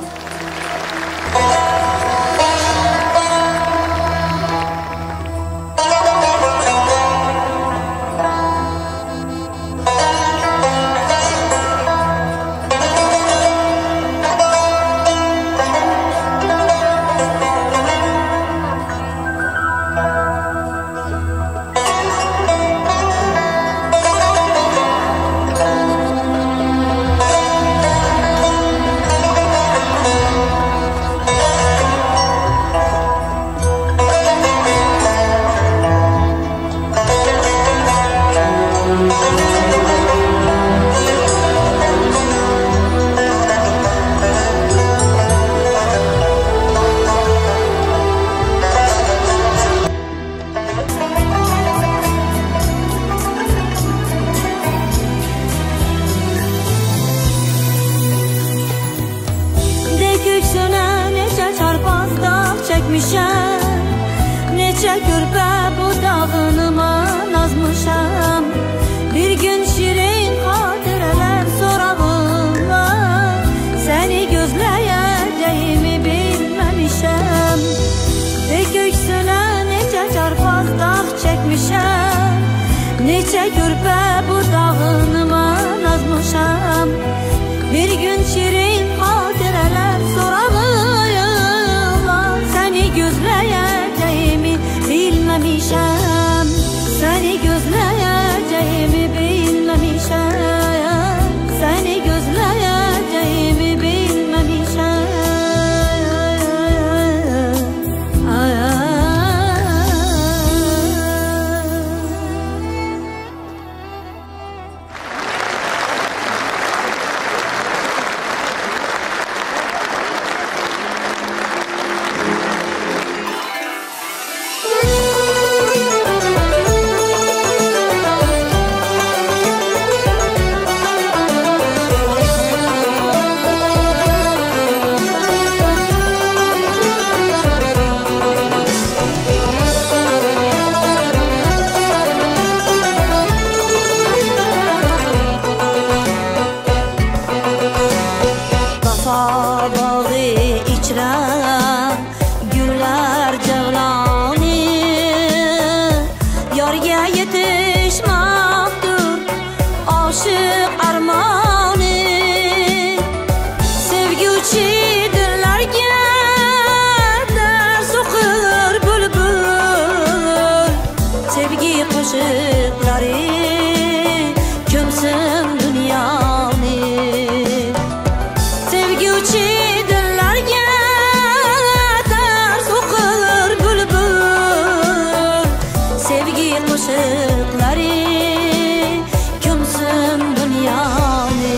D: Neçə körpə budağınıma nazmışam Bir gün şirin xatirələr sorağımla Səni gözləyəcəyimi bilməmişəm Ve göksünə neçə çarpaz dağ çəkmişəm Neçə körpə budağınıma nazmışam Bir gün şirin xatirələr sorağımla Səni gözləyəcəyimi bilməmişəm Səni gözləyəcəyimi bilməmişəm Səni gözləyəcəyimi bilməmişəm Yorga yetishmoqdir oshiq armoni sevguvchi dillarga dars o'qir bulbul sevgi qo'shiqlari ko'msin dunyoni sevguvchi dillarga dars o'qir bulbul sevgi qo'shiqlari ko'msin dunyoni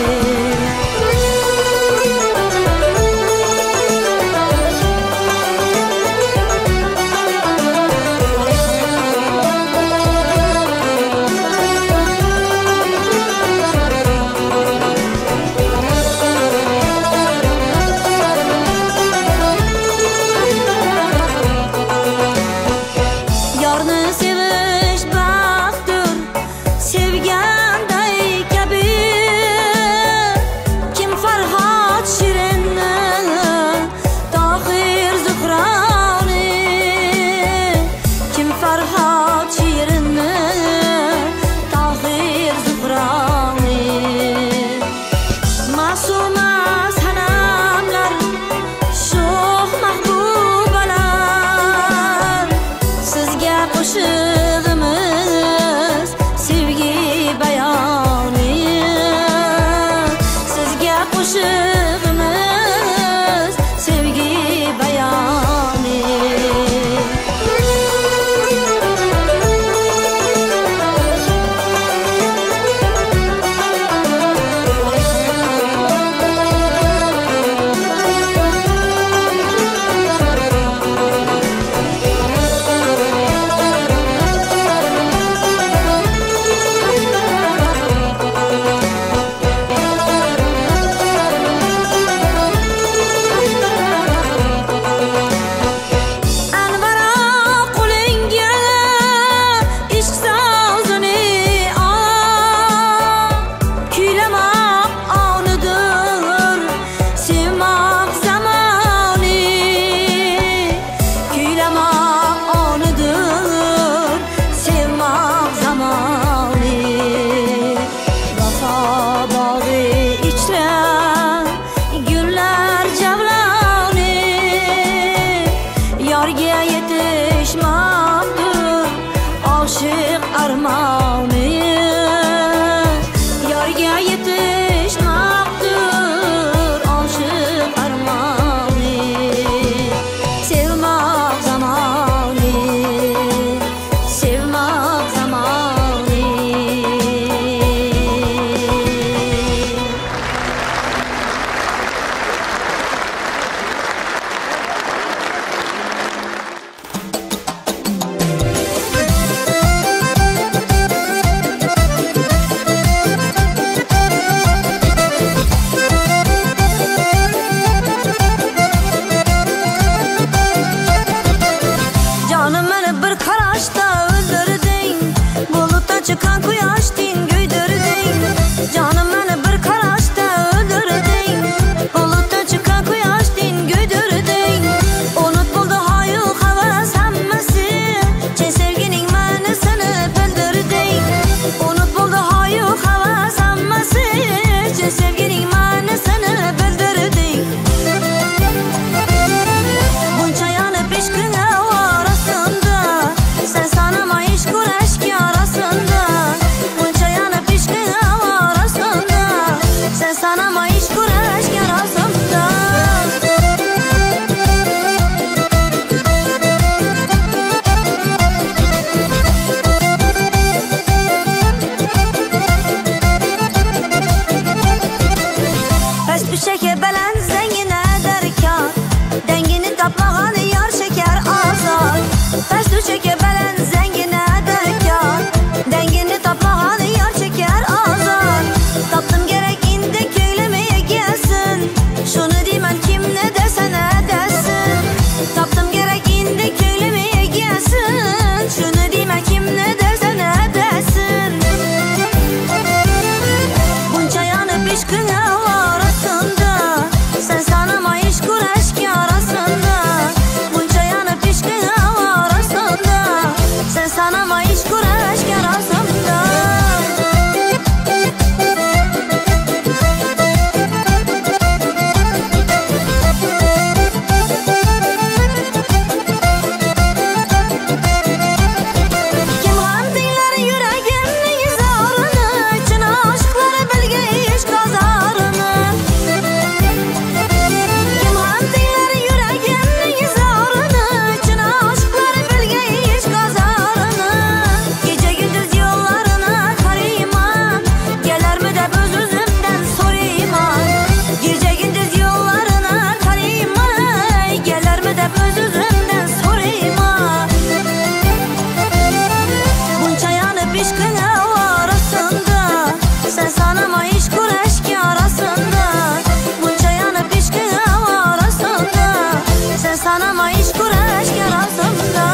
D: Yorni sevish baxtdir sevganday kabi kim Farhod Shirinni Tohir Zuhroni kim Farhod Shirinni Tohir Zuhroni Masuma sanamlar shoh mahbubalar sizga qo'shig'imiz sevgi bayoni sizga qo'shig'imiz sevgi bayoni Anvara qo'lingga ishq sozini ol kuylamoq onidir sevmoq zamoni kuylamoq onidir sevmoq zamoni Vafo bog'i ichra gullar javloni Yorga yetishmoqdir oshiq armoni Yorga yetishmoqdir oshiq armoni sevmoq zamoni sevmoq zamoni pişkine arasında sen sanama iş kureşki arasında bunca yanıp pişkine arasında sen sanama iş kureşki arasında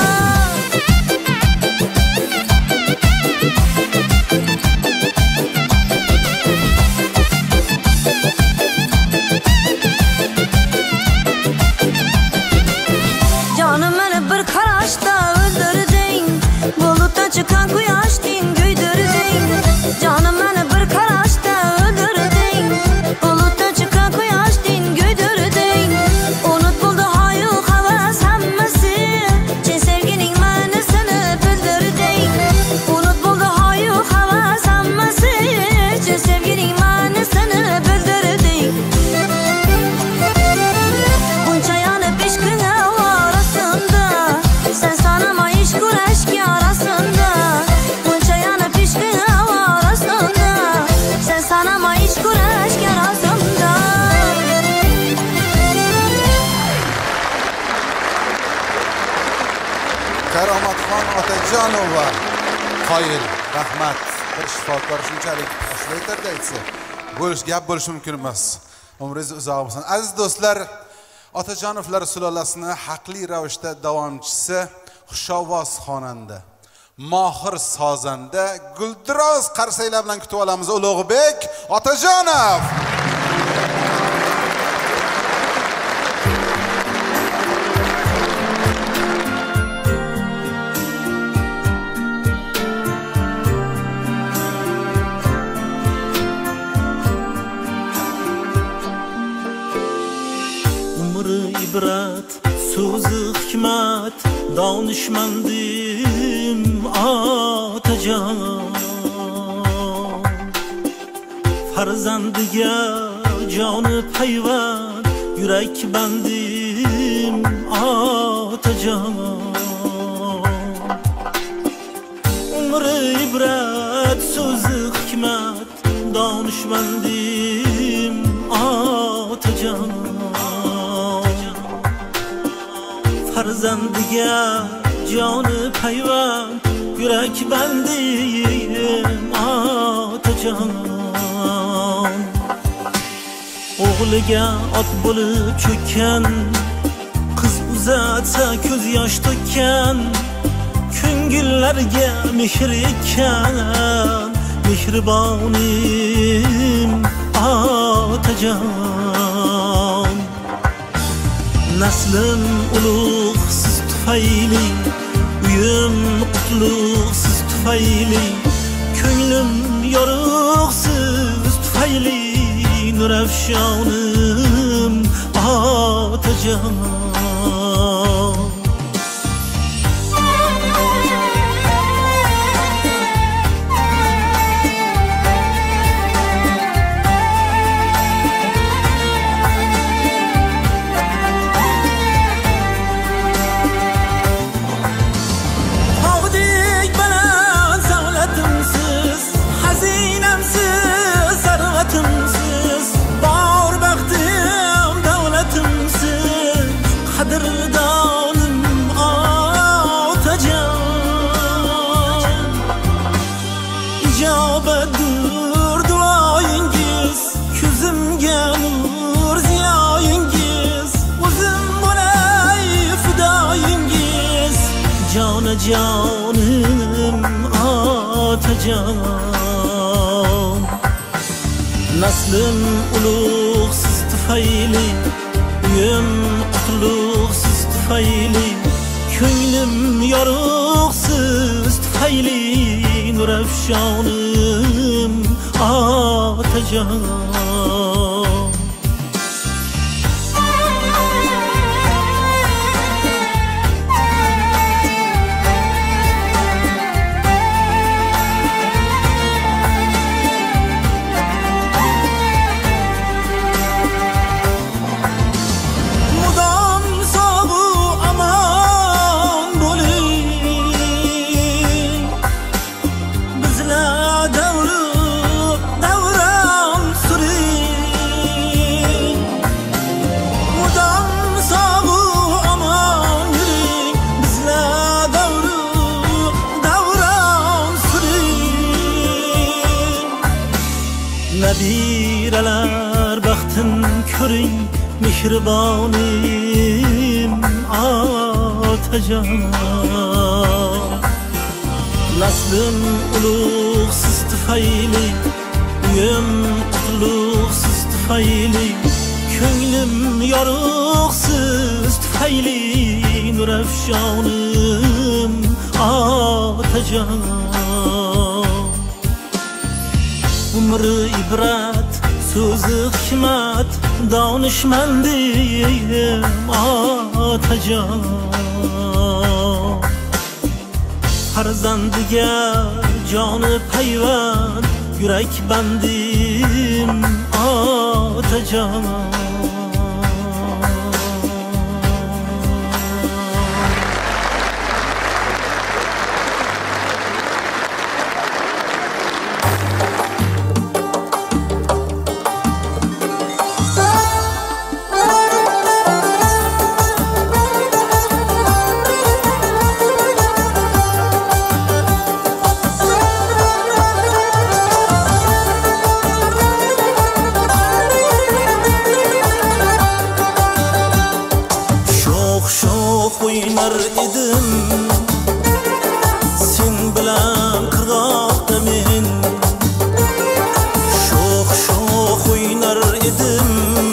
D: canım beni bir karaşta öldürdün buluttan çıkan kuyaştın güydürdün canım beni bir karaşta öldürdün buluttan çıkan kuyaştın güydürdün unut buldu hayu havas hemmesi cin sevginin manisini bildirdin unut buldu hayu havas hemmesi cin sevginin manisini bildirdin bunca yanıp pişkine arasında sen sanama iş kureşki arasında bunca yanıp pişkine arasında sen sanama iş kureşki arasında
F: Karomatxon Otajonova qoyil, rahmat. Bir shifokor shunchalik ashlaytirdi aytsa, bo'lish gap bo'lishi mumkin emas. Umringiz uzoq bo'lsin. Aziz do'stlar, Otajonovlar sulolasining haqli ravishda davomchisi xushovoz xonanda, mohir sozanda, guldiroz qarsaylar bilan kutib olamiz Ulug'bek Otajonov.
C: Umri ibrat, so'zi hikmat, donishmandim Otajon. Farzandiga joni payvand, yurak bandim Otajon. Umri ibrat, so'zi hikmat, donishmandim Otajon. Farzandiga joni payvand, yurak bandim Otajon. O'g'liga ot bo'lib cho'kkan, qiz uzatsa ko'z yosh to'kkan, ko'ngillarga mehr ekkan mehribonim Otajon. Naslim ulug' siz tufayli, uyim qutlug' siz tufayli, ko'nglim yorug' siz tufayli, nurafshonim Otajon. Jonim Otajon. Naslim ulug' siz tufayli, uyim qutlug' siz tufayli, ko'nglim yorug' siz tufayli, nurafshonim Otajon. Davru davron suri nabiralar baxtin ko'ring mehribonim otajon naslim ulug' siz tufayli uyim qutlug' siz tufayli ko'nglim yorug' siz tufayli nurafshonim otajon umri ibrat so'zi hikmat donishmandim otajon farzandiga joni payvand yurak bandim otajon o'ynar edim sen bilan qirg'oqda men sho'x sho'x o'ynar edim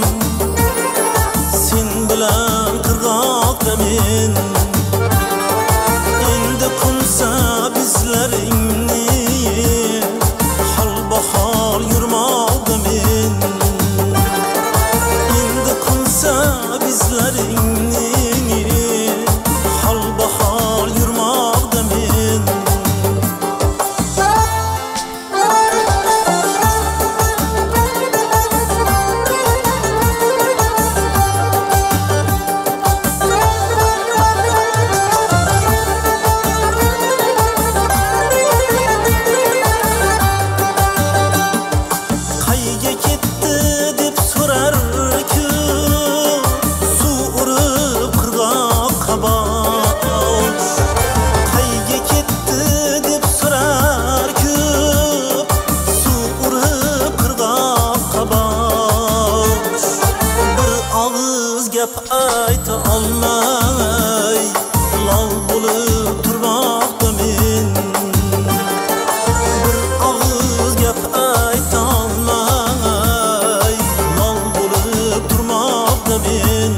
C: sen bilan qirg'oqda men endi qunsa bizlaringni holbahor yurmoqda men endi qunsa bizlaringni bahar yurmoqda men qayga ketdi deb so'rar ku suv urib qirg'oqqa bor qayga ketdi deb so'rar ku suv urib qirg'oqqa bor bir og'iz gap ayta olmay lol bo'lib turmoqda men bir og'iz gap ayta olmay lol bo'lib turmoqda men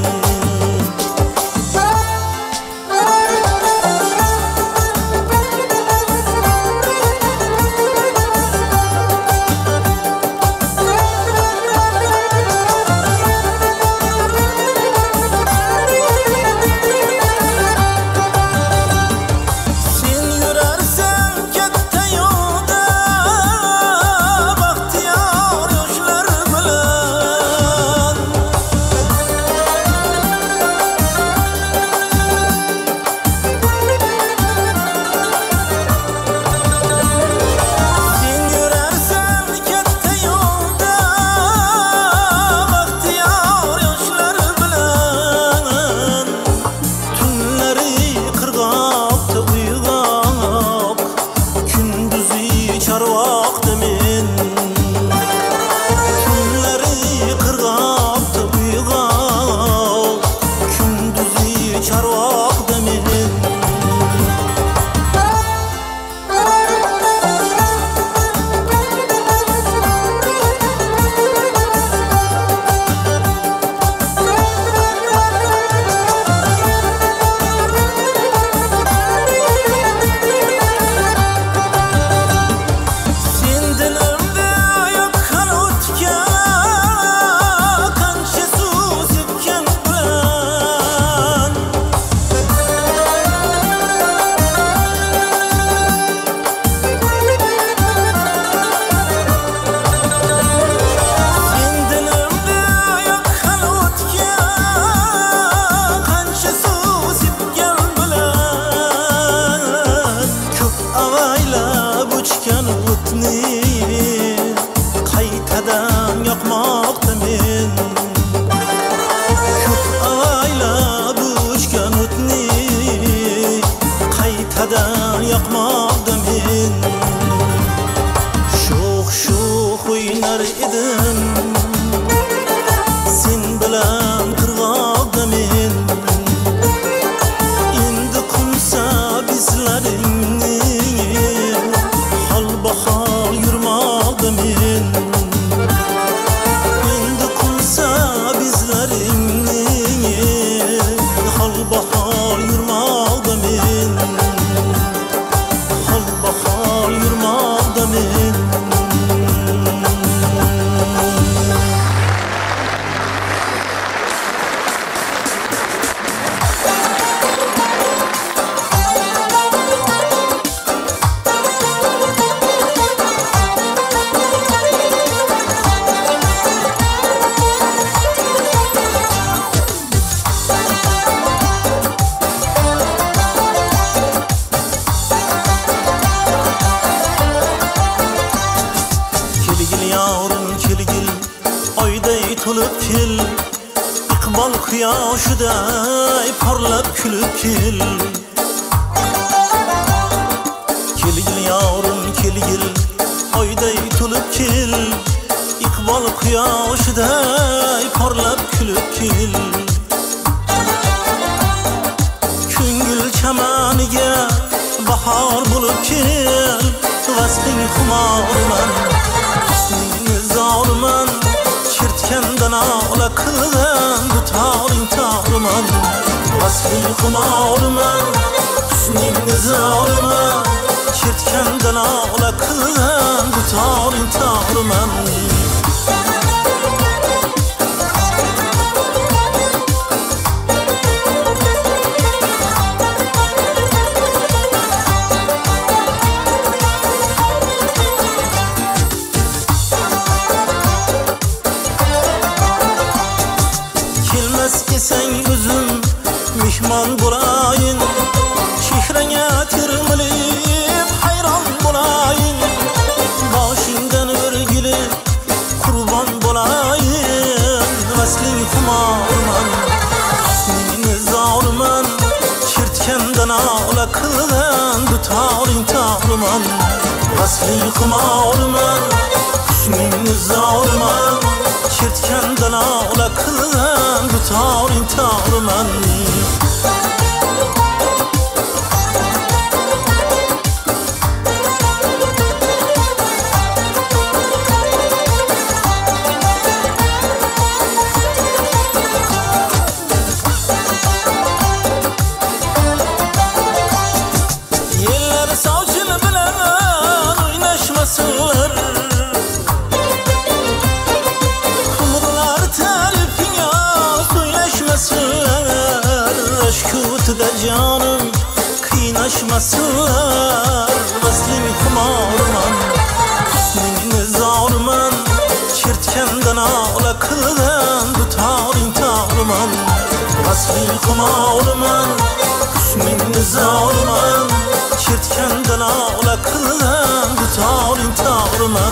C: yoqmoqda men sho'x sho'x o'ynar edim men kel iqbol quyoshday porlab kulib kel kelgil yorim kelgil oyday to'lib kel iqbol quyoshday porlab kulib kel ko'ngil chamaniga bahor bo'lib kel vasling xumorman husning zorman chertgandan ola qilgan dutoring tog'man vasling xumorman husning zorman chertgandan ola qilgan dutoring tog'man sen özüm mihman bulayın Çehrene tirmilip hayran bulayın Başından örgülü kurban bulayın Veslin kumarman Hüsnin zarman Çirtkenden ağla kılan Dutarin tağırman Veslin kumarman Hüsnin zarman Çirtkenden ağla kılan Dutarin tağırman Yeller savcını bilen oynaşmasınlar Aşkıtıda canım kıynaşmasınlar Vaslim kumarman Hüsnin zarman Çirtkenden ağla kılan Dutarin tağırman Vaslim kumarman Hüsnin zarman Çirtkenden ağla kılan Dutarin tağırman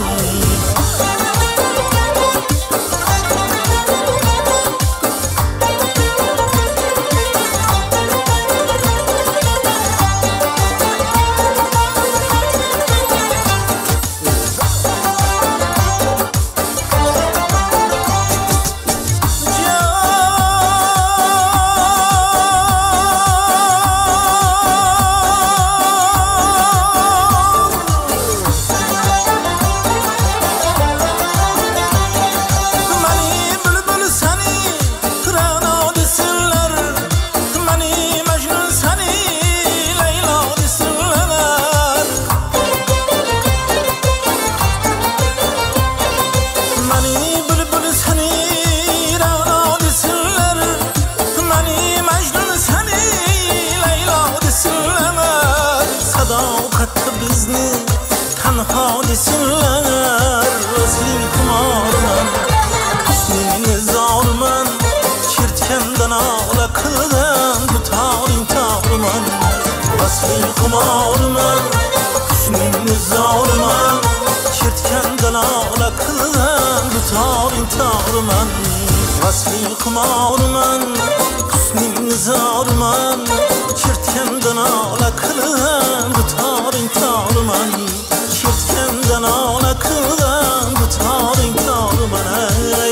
C: Tanha desinler Vaslim kumarman Hüsnin zarman Çirtkenden ağla kılan Dutarin tağırman Vaslim kumarman Hüsnin zarman Çirtkenden ağla kılan Dutarin tağırman Vaslim kumarman Hüsnin zarman Çirtkenden ağla kılan Dutarin tağırman Çirtkenden ağla kılan Dutarin tağırman ey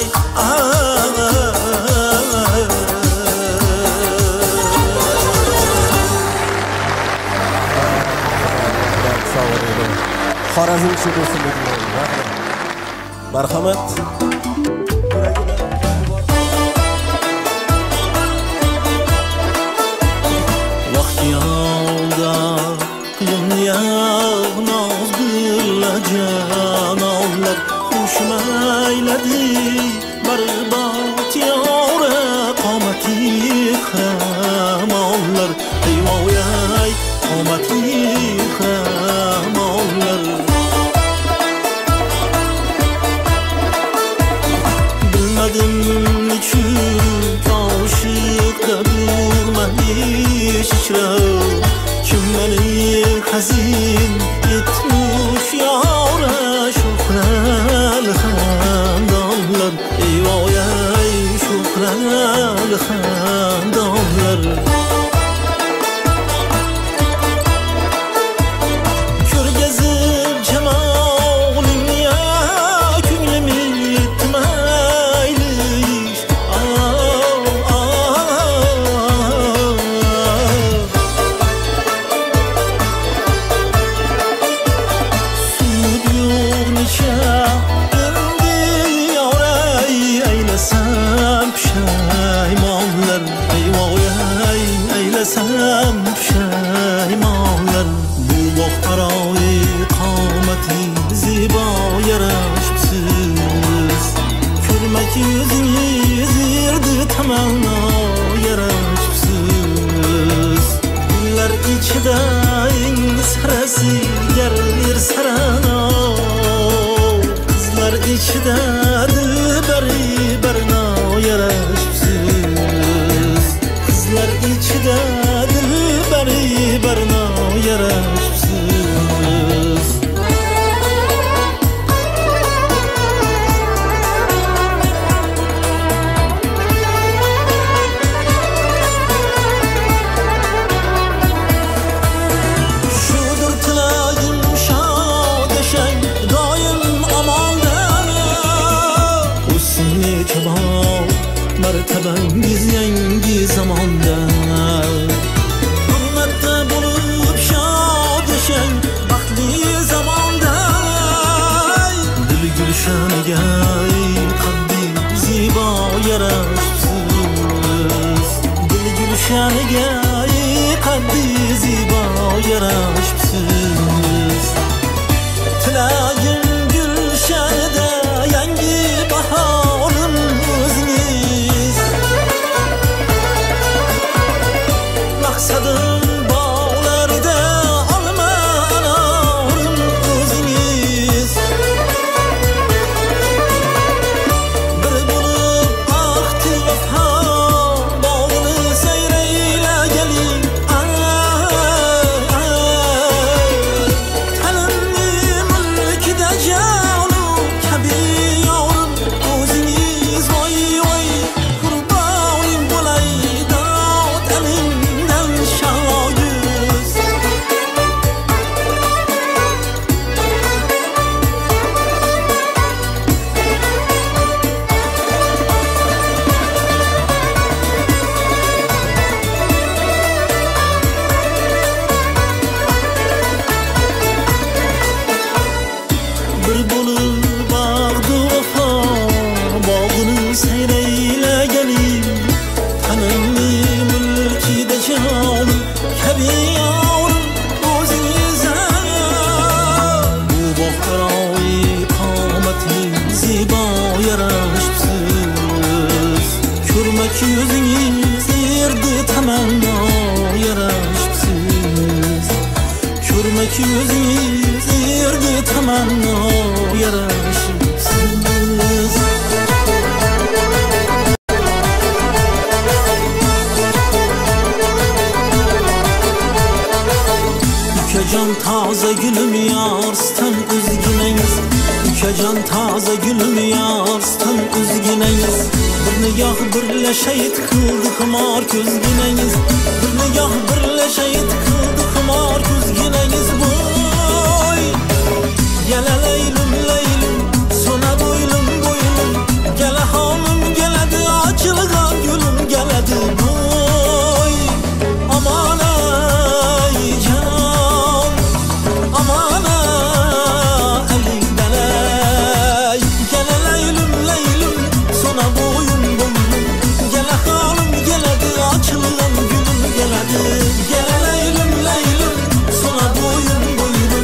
H: Xorazm Shudisi marhamat Vaqt yolda Qiyim yağ noz gülacak
C: etmiş yavra şükran xandonlar ey voy ey şükran xandonlar İçide dilberi berna yaraşıpsız Kızlar içide dilberi berna yaraşıpsız Şudur tilayim şad eşen doyum amalda Mertebengiz yangi zamanda Hürmette bulup şad yaşang Baxtli zamanda Dil gülşaniga qaddi zibo yarashibsiz Dil gülşaniga qaddi zibo yarashibsiz Tilagim gulshanida yangi bahorim o'zingiz Maqsadim bog'larida olma anorim o'zingiz Bir bo'lib baxti vafo bog'ini sayraylageling Tanimni mulkida jonu kabi yorim o'zingiz voy voy qurbonim bo'lay dod elimdan shoyuz Bir bo'lib bag'du vafo bog'ini sayraylageling Tanimni mulkida jonim kabi yorim o'zingiz Bu bog'qaroy qomating zibo yarashibsiz Ko'rmak yuzingiz erdi tamanno yarashibsiz Ko'rmak yuzingiz erdi tamanno yarashibsiz Ukajon toza gulum yorsdan o'zginangiz Ukajon toza gulum yorsdan o'zginangiz Bir nigoh birlashayt qildi xumor ko'zginangiz Bir nigoh birlashayt qildi xumor ko'zginangiz Voy Gala laylim laylim sona bo'ylim bo'ylim Gala homim geladi ochilgan gulum geladi Voy Aman ay jon Aman eling dalay Gala laylim laylim sona bo'yim bo'ylim Gala homim geladi ochilgan gulum geladi Gala laylim laylim sona bo'yim bo'ylim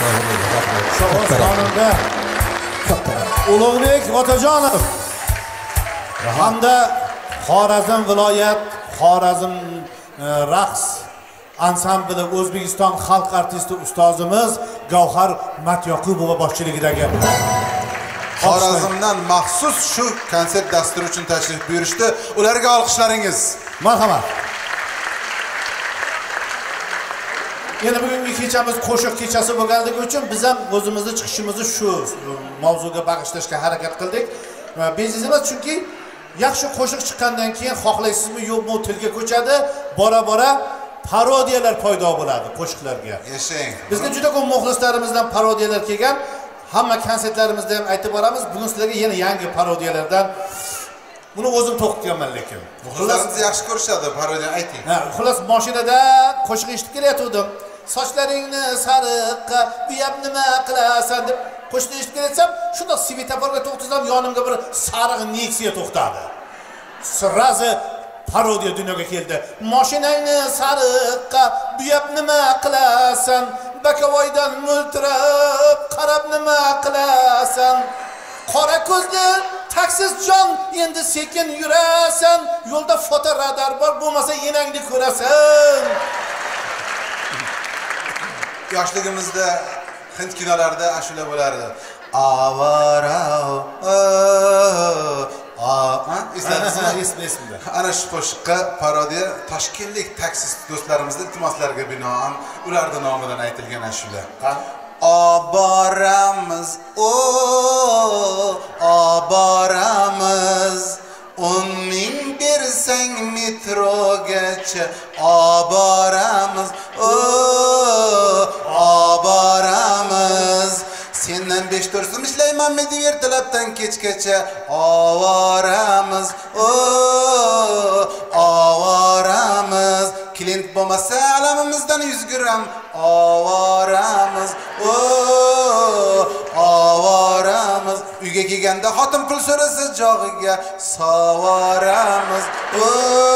G: Sho'roz xonanda Ulug'bek Otajonov hamda Xorazm viloyat Xorazm raqs ansambli O'zbekiston xalq artisti ustozimiz Gavhar Matyoqubova boshchiligidagi
F: Xorazmdan maxsus shu konsert dasturi uchun tashrif buyurishdi. Ularga olqishlaringiz.
G: Marhamat. Yana bugungi kechamiz qo'shiq kechasi bo'lganligi uchun biz ham o'zimizni chiqishimizni shu mavzuga bag'ishlashga harakat qildik. Bejiz emas, chunki yaxshi qo'shiq chiqqandan keyin xohlaysizmi yo'qmi tilga ko'chadi, bora-bora parodiyalar paydo bo'ladi qo'shiqlarga.
F: Yashang.
G: Bizga juda ko'p muxlislarimizdan parodiyalar kelgan. Hamma konsertlarimizda ham aytib boramiz. Bugun sizlarga yana yangi parodiyalardan buni o'zim to'qiganman lekin.
F: Muxlislarimiz yaxshi ko'rishadi, parodiya ayting.
G: Ha, xullas mashinada qo'shiq eshitib kelayotgandim. Sochlaringni sariqqa buyab nima qilasan deb qo'shiq eshitib kelsam, shunda svetoforga to'xtasam, yonimga bir sariq Nexia to'xtadi. Sirazi parodiya dunyoga keldi. Mashinangni sariqqa buyab nima qilasan? Bakavoydan multirab qarab nima qilasan? Qora ko'zli taksisjon endi sekin yurasan, yo'lda fotoradar bor, bo'lmasa enangni ko'rasan.
F: Yoshligimizda Hind kinolarida ashula bo'lardi. Avara a
G: eslasizmi? Esimda.
F: Ana shu qo'shiqqa parodiya toshkentlik taksist do'stlarimizning iltimoslariga binoan ularning nomidan aytilgan ashula. Oboramiz, o oboramiz, o'n ming bersang metrogacha oboramiz, o oboramiz. Sendan besh to'rt so'm ishlayman medib ertalabdan kechgacha ovoramiz, o ovoramiz. Klient bo'lmasa alamimizdan yuz gram ovoramiz, o ovoramiz. Uyga kelganda xotin pul so'rasa jog'iga savoramiz, o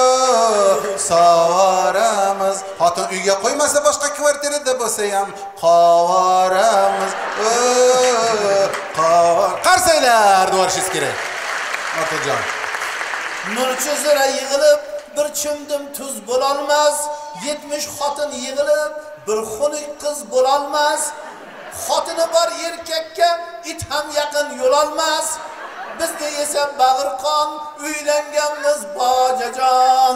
F: savoramiz. Xotin uyga qo'ymasa boshqa kvartirada bo'lsa ham qavoramiz, o qavor. Qarsanglar, deyish kerak. Otajon.
G: Nurchi zira yig'ilib bir chimdim tuz bo'lolmas, yetmish xotin yig'ilib bir xunuk qiz bo'lolmas. Xotini bor erkakka it ham yaqin yo'l olmas. Bizga esa bag'irqon uylanganmiz bojajon.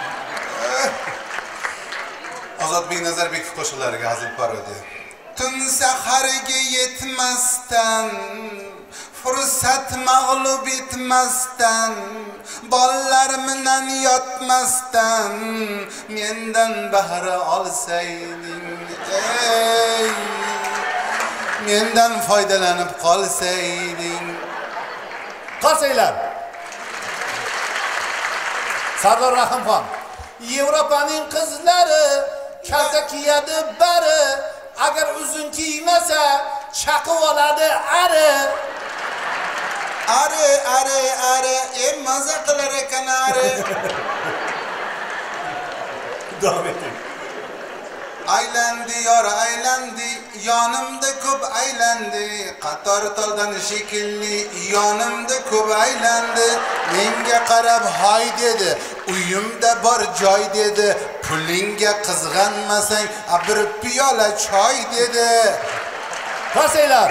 F: Ozodbek Nazarbekov qo'shiqlariga hazil parodiya. Tun sahariga yetmasdan, fursat mag'lub etmasdan, bolalar bilan yotmasdan mendan bahra olsayding, ey mendan foydalanib qolsayding.
G: Qarsanglar. Sardor Rahimxon. Yevropaning qizlari kalta kiyadi bari, agar uzun kiymasa chaqib oladi ari.
F: Are are are em maza qilar ekan are.
G: Davom eting.
F: Aylandi yor aylandi, yonimda ko'p aylandi, qator toldan shekilli yonimda ko'p aylandi. Menga qarab hay dedi, uyimda bor joy dedi, pulingga qizg'anmasang bir piyola choy dedi.
G: Qarsanglar.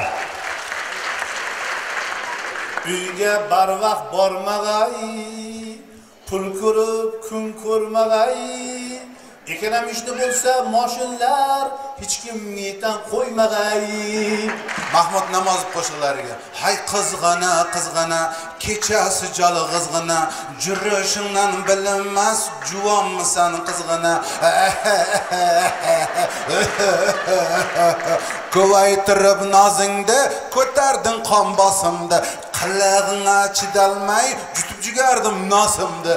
G: Uyga barvaqt bormag'ay, pul ko'rib kun ko'rmag'ay. Ekanam ishni bo'lsa mashinlar hech kim metan qo'ymag'ay.
F: Mahmud Namozov qo'shiqlariga hay qizg'ana qizg'ana, kechasi jolg'izg'ina, jurishingdan bilinmas juvonmisan qizg'ina. Ko'paytirib nozingda ko'tarding qon bosimda, qilag'ingga chidalmay jutib jigardim nosimda.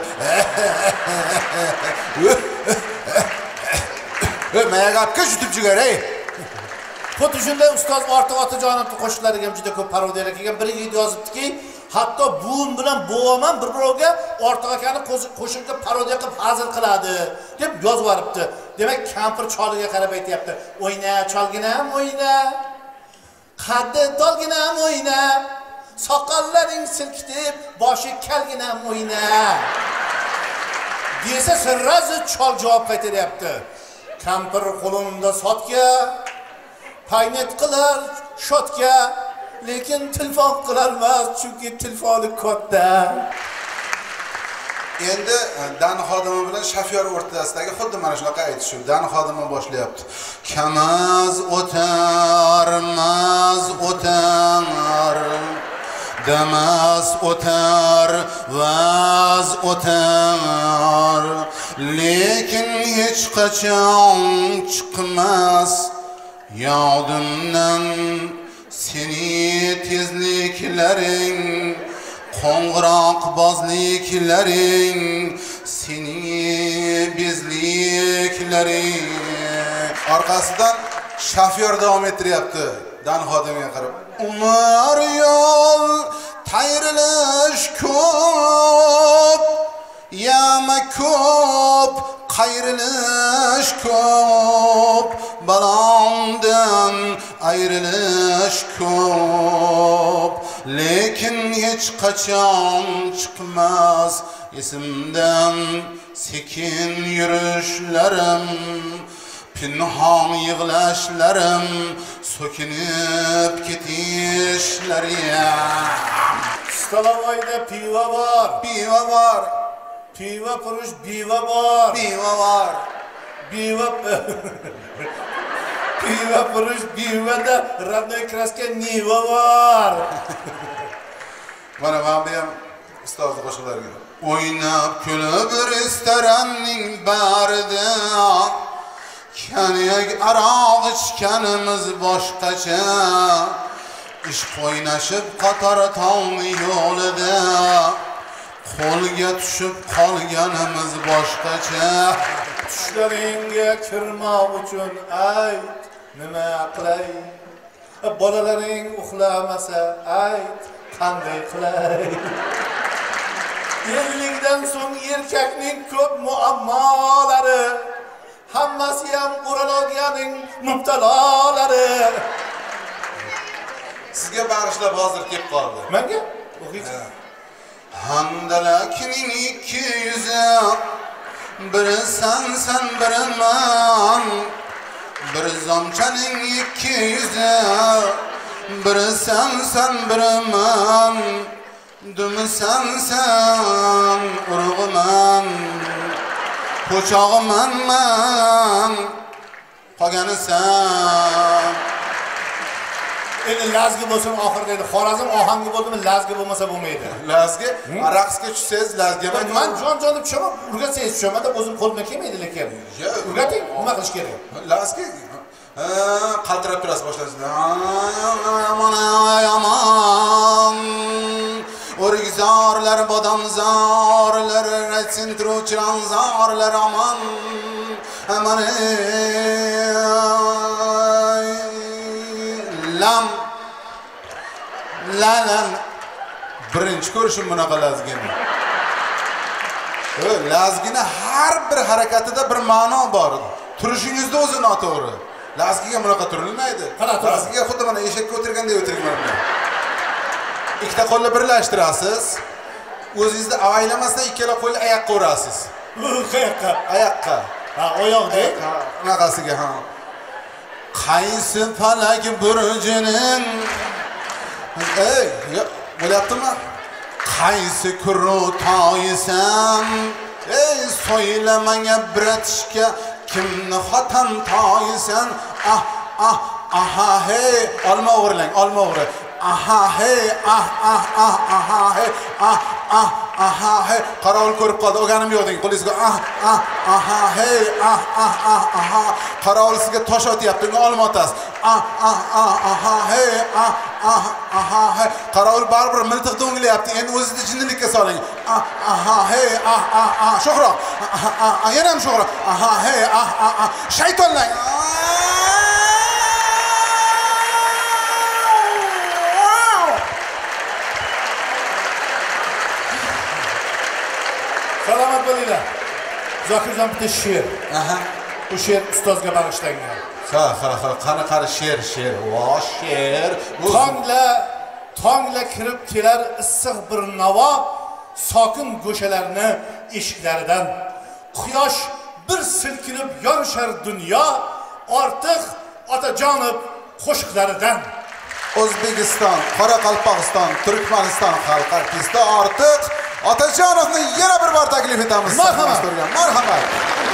F: Mayagapga jutib jigar ey.
G: Xuddi shunday ustoz Ortiq Otajonovning qo'shiqlariga ham juda ko'p parodiyalar kelgan. Bir yigit yozibdiki, hatto buvim bilan bovaman bir-birovga Ortiq akani qo'shiqqa parodiya qilib hazil qiladi deb yozib yuboribdi. Demak, kampir choliga qarab aytayapti. O'yna, cholginam, o'yna. qaddi dolginam o'yna, soqollaring silkitib, boshi kalginam o'yna. Desa sirrazi chol javob qaytaryapti. Kampir qo'limda sotga, paynet qilar shotga, lekin telefon qilolmas, chunki telefoni katta.
F: Endi dan xodimi bilan shofyor o'rtasidagi xuddi mana shunaqa aytishuv. Dan xodimi boshlayapti. Kamaz o'tar, maz o'tar, damas o'tar, vaz o'tar, lekin hech qachon chiqmas yodimdan seni tezliklaring, qo'ng'iroq bozliklaring, seni bezliklaring. Orqasidan shofyor davom ettiryapti dan xodimiga qarab. Umar yo'l tayrilish ko'p, yama ko'p, qayrilish ko'p, balondan ayrilish ko'p, lekin hech qachon chiqmas esimdan sekin yurishlarim, pinhon yig'lashlarim, so'kinib ketishlarim.
G: Stolovoyda pivo bor,
F: pivo bor,
G: pivo purush pivo bor,
F: pivo bor,
G: pivo pivo purush pivoda родной краска nivo bor.
F: Mana bu ham ustozni qo'shiqlariga. O'ynab kulib restoranning barida, kanyak aroq ichganimiz boshqacha, ishq o'ynashib qator tong yo'lida, qo'lga tushib qolganimiz boshqacha. Tushlaringga kirmoq uchun ayt, nima qilay? Bolalaring uxlamasa ayt, qanday qilay? ellikdan so'ng erkakning ko'p muammolari, hammasi ham urologiyaning mubtalolari. Sizga bag'ishlab hozir kelib qoldi. Menga? O'qiychi. Handalakning ikki yuzi, biri sensan biri men. Bir zomchaning ikki yuzi, biri sensan biri men. Dumi sensan urug'man, po'chog'iman men, qolgani sen. Endi lazgi bo'lsin oxirida, endi Xorazm ohangi bo'ldimi, lazgi bo'lmasa bo'lmaydi. Lazgi, raqsga tushsangiz lazgi emas. Men jon-jonib tushaman, urgatsangiz tushaman-da, o'zim qo'limdan kelmaydi lekin. Urgating, nima qilish kerak? Lazgi qaltirab turasiz boshlansin. Aman aman. O'rgizorlar, bodomzorlar, aytsin turuvchiranzorlar aman. Aman lam lalam. Birinchi ko'rishim bunaqa lazgini. O, lazgini har bir harakatida bir ma'no bor. Turishingizda o'zi noto'g'ri. Lazgiga bunaqa turilmaydi. Lazgiga xuddi mana eshakka o'tirgandek o'tirgan. Ikkita qo'lni birlashtirasiz. O'zingizni avaylamasdan ikkala qo'lni oyoqqa urasiz. Qayoqqa? Oyoqqa. Ha, oyoqda. Ha, unaqasiga ha. Qaysi falak burjining ey, bo'lyaptimi? Qaysi kurtoysan? Ey, so'yla menga bratishga kimni xotin toysan? Ah, ah, aha, hey, olma o'g'irlang, olma o'g'ri. Aha, hey, ah, ah, ah, aha, hey, ah, ah, aha, hey. Qarovul ko'rib qoldi, o'ganim yo'q deng, qo'lingizga ah, ah, aha, hey, ah, ah, ah, aha. Qarovul sizga tosh otyapti, uni olma otasiz. Ah, ah, ah, aha, hey, ah, ah, aha, hey. Qarovul baribir miltiq do'nglayapti, endi o'zingizni jinnilikka soling. Ah, aha, hey, ah, ah, ah, sho'xroq. Ah, ah, yana ham sho'xroq. Aha, hey, ah, ah, ah, shaytonlang. Salomat bo'linglar. Zokirjon bitta she'r. Aha.
G: bu she'r ustozga bag'ishlangan.
F: Ha ha ha, qanaqa she'r, she'r, va she'r.
G: Tongla, tongla kirib kelar issiq bir navo, sokin go'shalarni eshiklaridan. Quyosh bir silkinib yonishar dunyo, ortiq otajonov qo'shiqlaridan.
F: O'zbekiston, Qoraqalpog'iston, Turkmaniston xalq artisti Ortiq Otajonovni yana bir bor taklif etamiz.
G: Marhamat.
F: Marhamat.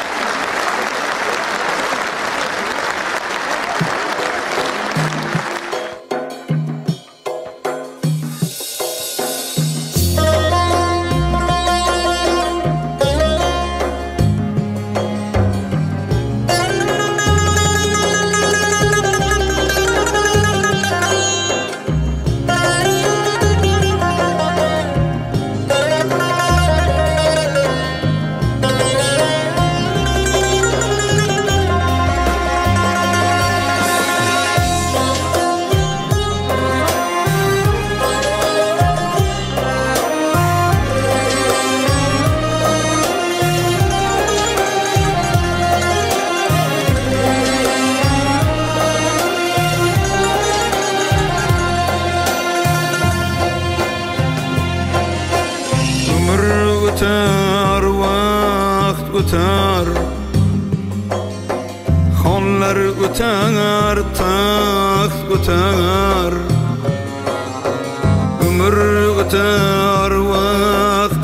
B: o'tar, vaqt o'tar, xonlar o'tar, taxt o'tar, umr o'tar, vaqt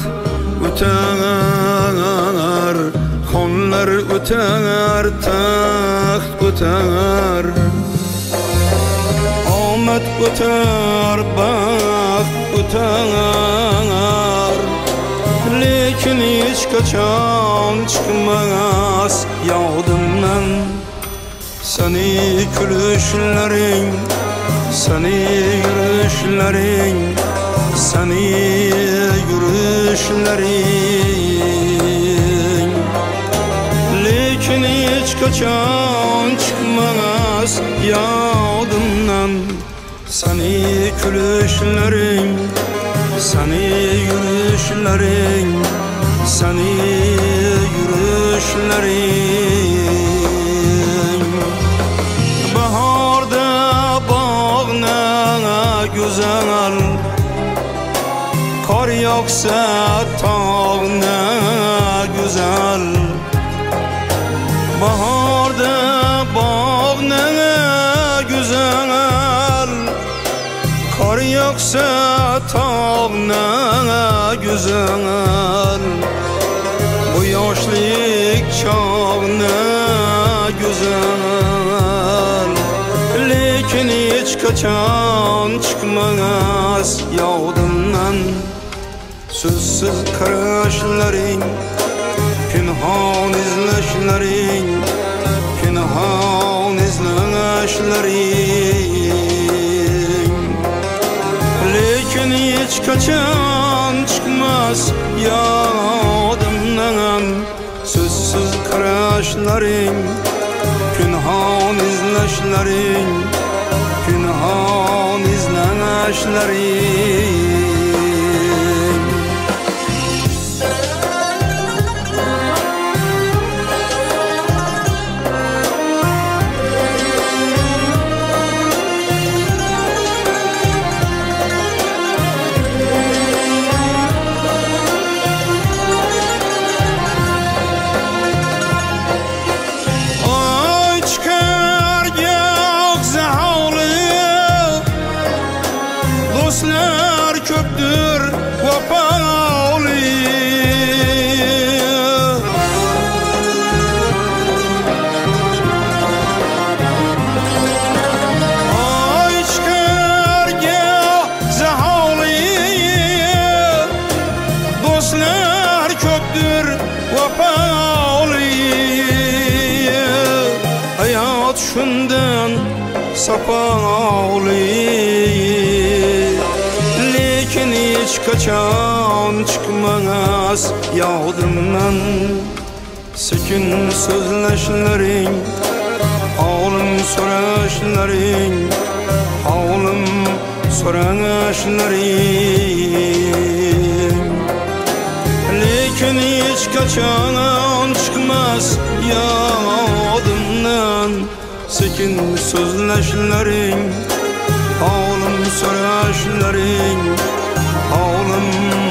B: o'tar, xonlar o'tar, taxt o'tar, omad o'tar, baxt o'tar, lekin hech qachon chiqmas yodimdan seni kulishlaring, seni yurishlaring, seni yurishlaring, lekin hech qachon chiqmas yodimdan seni kulishlaring, seni yurishlaring, seni yurishlaring. Bahorda bog'na go'zal, qor yog'sa tog'na go'zal. Bahorda bog'na go'zal, qor yog'sa tog'na go'zal. Bu yoshlik chog'na go'zal, lekin hech qachon chiqmas yodimdan so'zsiz qarashlaring, pinhon izlashlaring, pinhon izlashlaring, lekin hech qachon chiqmas yodimdan so'zsiz qarashlaring, pinhon izlashlaring, pinhon izlashlaring. Do'stlar ko'pdir vafoli, oy chiqarga zaholi. Do'stlar ko'pdir vafoli, hayot shundan safoli, lekin hech qachon chiqmas yodimdan sekin so'zlashlaring, holim so'rashlaring, holim so'rashlaring, lekin hech qachon chiqmas yodimdan sekin sözleşlerin, Oğlum soraşlerin, Oğlum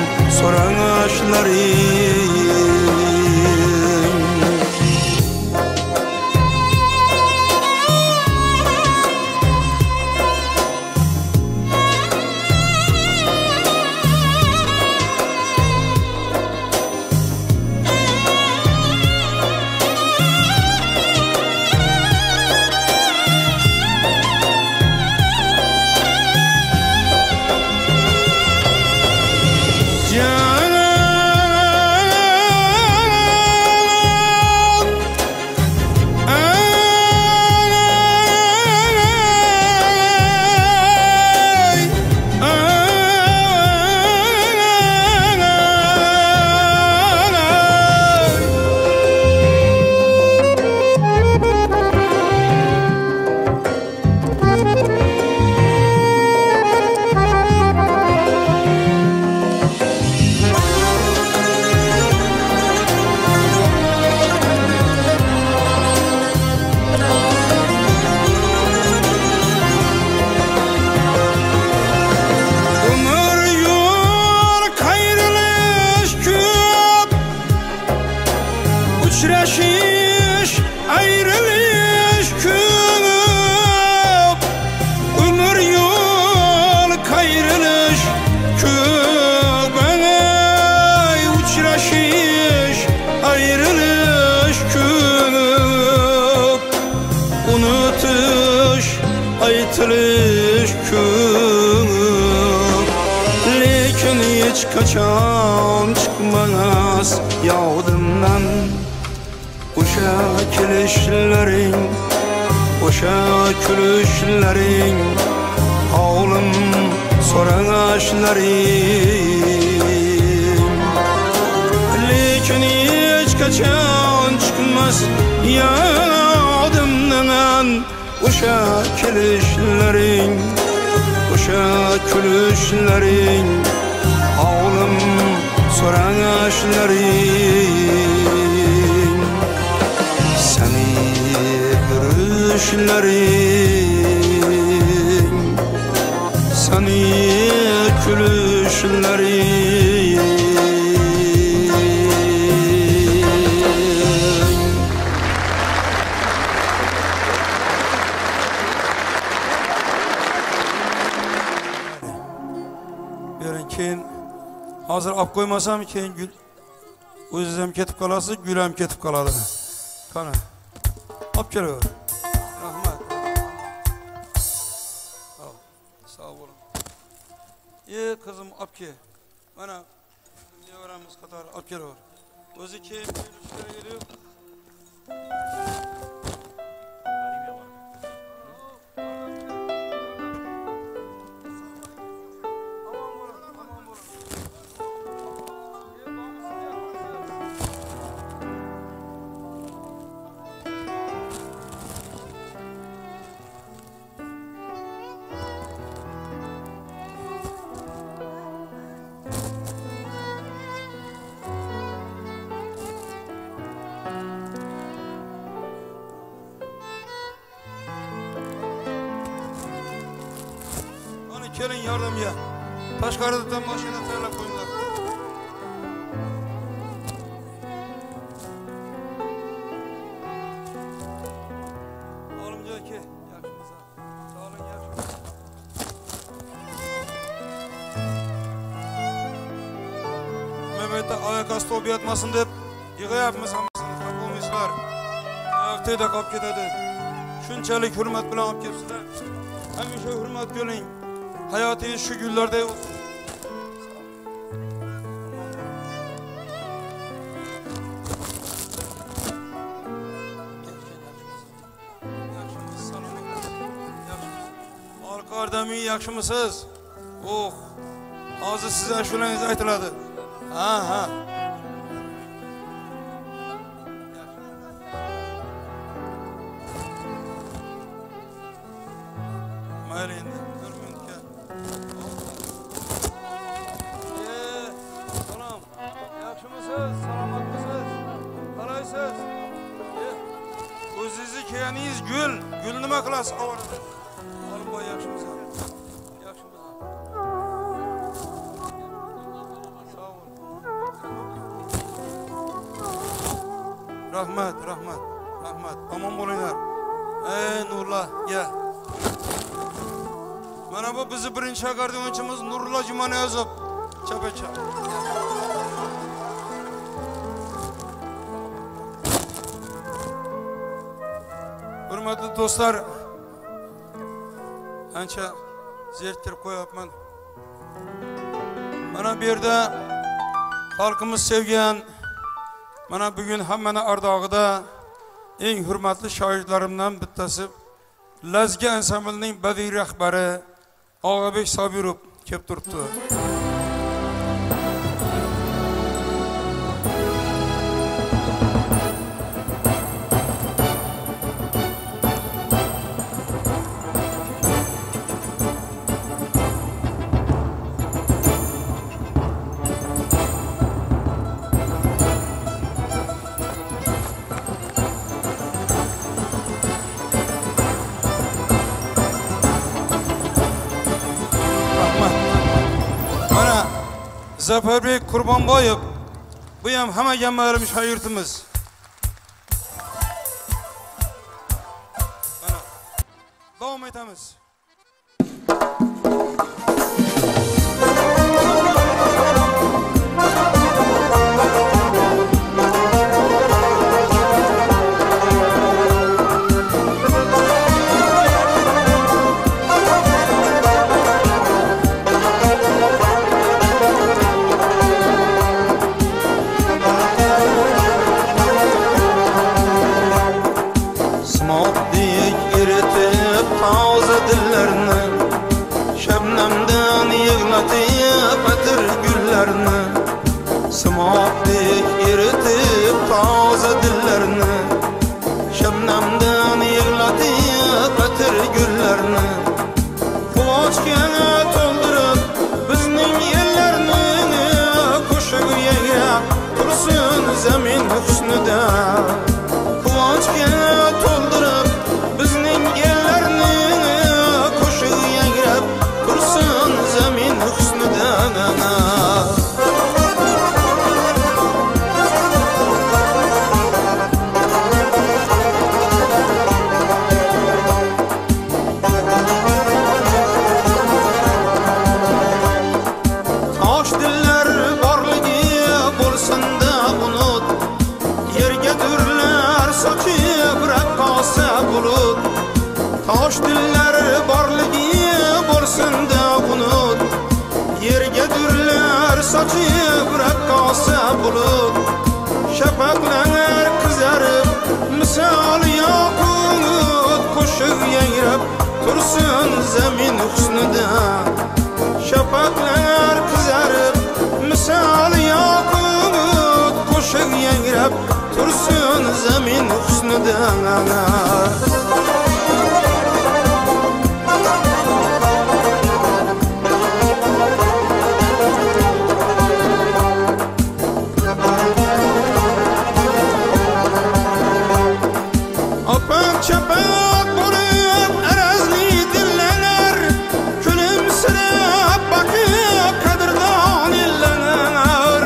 B: soraşlerin. Uçraşış, ayrılış küp, ömür yol kayrılış küp. Ey uçraşış, ayrılış küp, unutuş, aytılış küp. Lekin hiç kaçan çıkmaz yodumdan Oşa kilişlerin, oşa külüşlerin, Oğlum soraşlerin. Lekin hiç kaçan çıkmaz yodumdan Oşa kilişlerin, oşa külüşlerin, Oğlum soraşlerin. Seni görüşlerin, seni külüşlerin.
E: Beren keyin hazır ap koymasam keyin gül o'ziz ham ketib qolasiz, gul ham ketib qoladi. Qani. Olib kelaver. Rahmat. Sağ olun. Ey kızım olib kel. Mana nevaramiz qatori olib kelaver. O'zi keyin ishlarga geliyor. Gelin yardımga. Tashqaridan mashina tayyorlab qo'yinglar. Olimjon aka, yaxshimisiz? Sog' oling, yaxshimisiz? Men bu yerda oyoq osti bo'lib yotmasin deb yig'ayapmiz hammasini. Bo'lmaysizlar. Oyoq teyda qolib ketadi. Shunchalik hurmat bilan olib kelibsizlar. Hamisha hurmat qiling. Hayotingiz shu gullarday olsun. Arka ardami yaxshimisiz? Oh, hozir sizlar shularningiz aytiladi. Ha, ha. Mayli endi. O'zingizni kelganingiz gul, gul nima xolos avval olib qo'y yaxshimiz yaxshimiz sog' bo'l rahmat rahmat rahmat omon bo'linglar ey Nurla gel mana bu bizi birinchi akordeonchimiz Nurla Jumaniyozov chapacha hurmatli do'stlar ancha zeriktirib qo'yapman mana bu yerda xalqimiz sevgan mana bugun hammani ardog'ida eng hurmatli shoirlarimdan bittasi Lazgi ansamblining badiiy rahbari Og'abek Sobirov kelib turibdi. Zaferbek Qurbonboyev bu ham hamma jammalarimiz shoirimiz. Mana davom etamiz. Simoqdek eritib toza dillarni shabnamdan yig'latib atir gullarni quvonchga to'ldirib bizning yerlarni qo'shig'i yangrab tursin zamin husnida quvonchga to'ldirib bizning yerlarni qo'shig'i yangrab tursin zamin husnida Tosh dillar borligi bo'lsin-da unut yerga durlar sochib raqqosa bulut shafaqlar qizarib misol yoqut qo'shiq yangrab tursin zamin husnida shafaqlar qizarib misol yoqut qo'shiq yangrab tursin zamin husnida Chapak bo'lib arazli dillanar kulimsirab bakib qadrdon illanar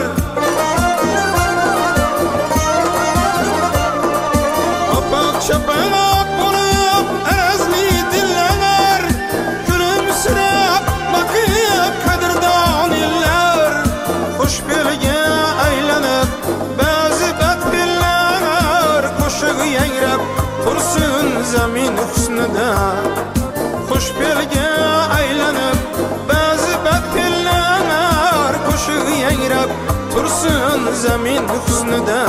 E: Chapak chapak bo'lib arazli dillanar kulimsirab bakib qadrdon illar xushbelga aylanib ba'zi badbellar qo'shig'i yangrab tursin zamin husnida xushbelga aylanib ba'zi badbellar qo'shig'i yangrab tursin zamin husnida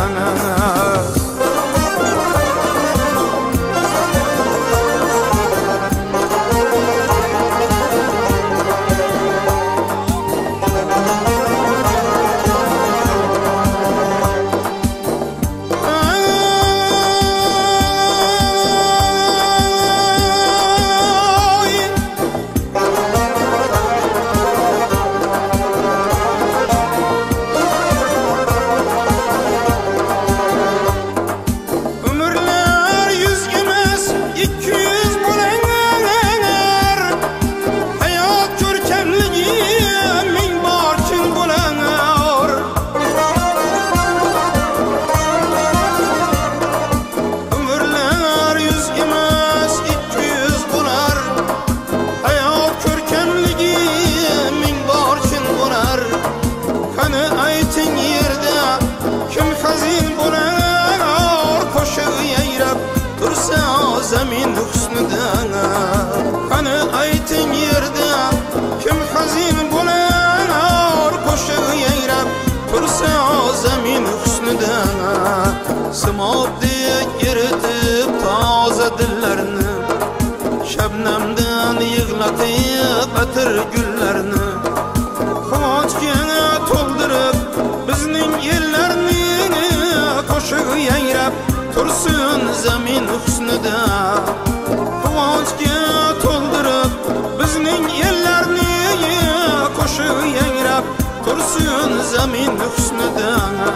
B: Semodek eritib toza dillarni Shabnamdan yig'latib atir gullarni Quvonchga to'ldirib bizning yerlarni Qo'shig'i yangrab tursin zamin husnida Quvonchga to'ldirib bizning yerlarni Qo'shig'i yangrab tursin zamin husnida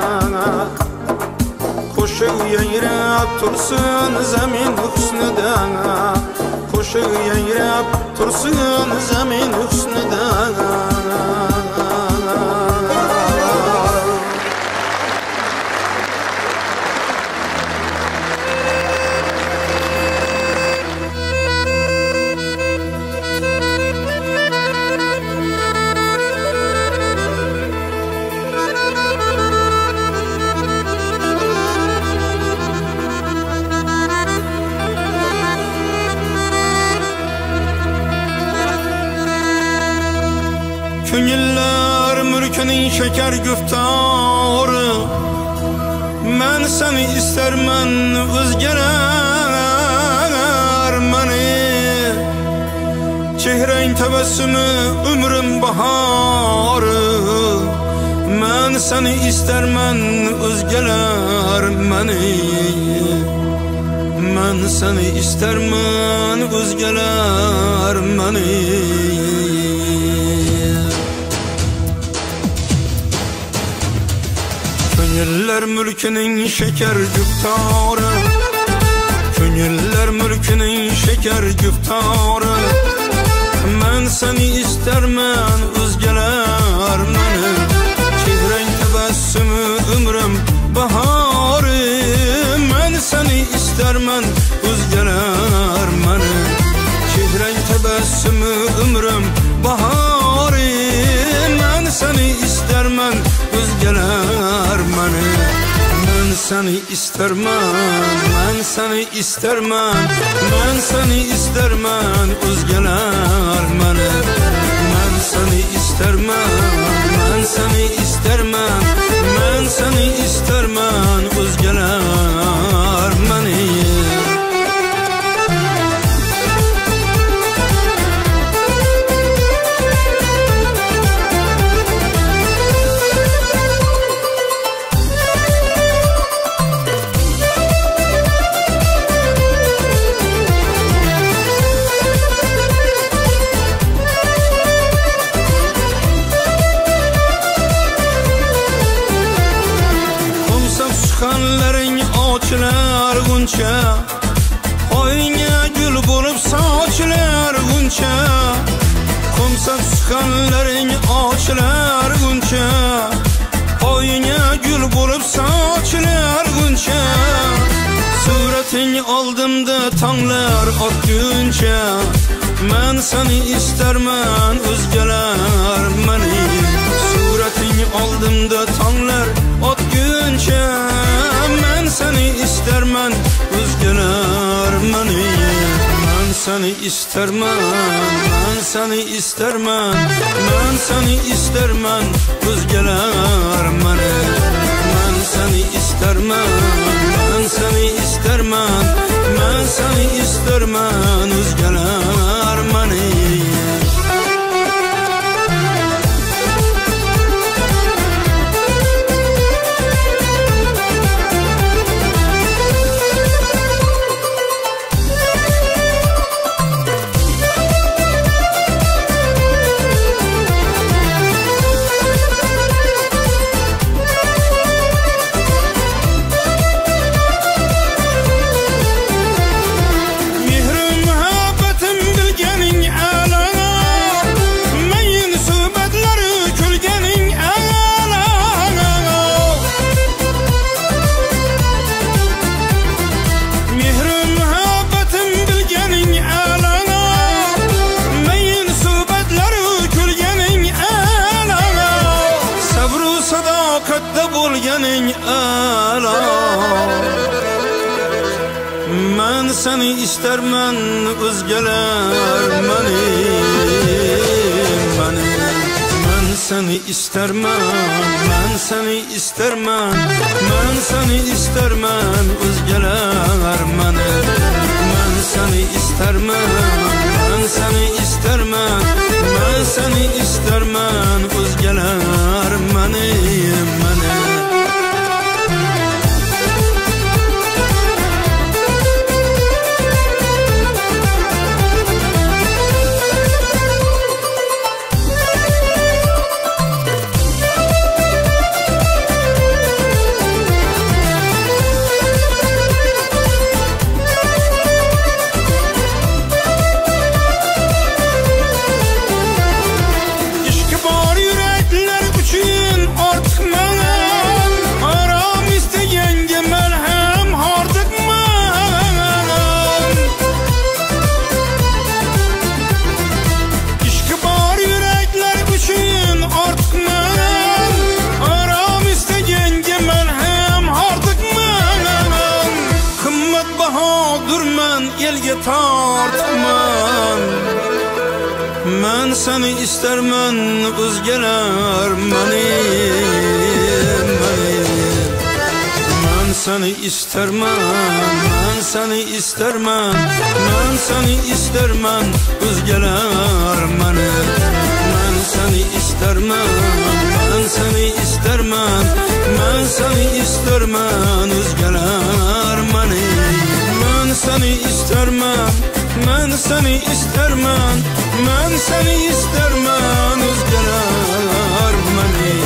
B: Qo'shig'i yangrab tursin zamin husnida Qo'shig'i yangrab tursin zamin husnida Ko'ngillar mulkining shakar guftori Men seni isterman o'zgalar mani Chehrang tabassumi umrim bahori Men seni isterman o'zgalar mani Men seni isterman o'zgalar mani Ko'ngillar mulkining shakar guftori Ko'ngillar mulkining shakar guftori Men seni isterman o'zgalar mani Chehrang tabassumi umrim bahori Men seni isterman o'zgalar mani Chehrang tabassumi umrim bahori Men seni isterman o'zgalar mani Men seni isterman Men seni isterman Men seni isterman o'zgalar mani Men seni isterman Men seni isterman Men seni isterman o'zgalar mani Oyingga gul bo'lib sochilar guncha Qo'msab chiqqanlaring ochilar guncha Oyingga gul bo'lib sochilar guncha Surating oldimda tonglar otguncha Men seni isterman o'zgalar mani Surating oldimda tonglar otguncha Men seni isterman o'zgalar mani Men seni isterman Men seni isterman Men seni isterman o'zgalar mani Men seni isterman Men seni isterman Men seni isterman o'zgalar mani Men seni isterman o'zgalar mani Men seni seni isterman, men seni isterman, men seni isterman, o'zgalar meni. Men seni isterman, men seni isterman, men seni isterman, o'zgalar meni, meni. Tartman, men seni isterman, o'zgalar meni, meni. Men seni isterman, men seni isterman, men seni isterman, o'zgalar meni. Men seni isterman, men seni isterman, men seni isterman, o'zgalar meni. Men seni isterman, men seni isterman, men seni isterman, o'zgalar meni.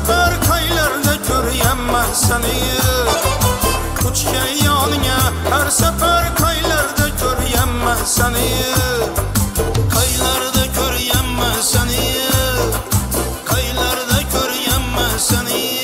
B: sefer kaylarda görüyemem seni. Uçken yanına her sefer kaylarda görüyemem seni. Kaylarda görüyemem seni. Kaylarda görüyemem seni.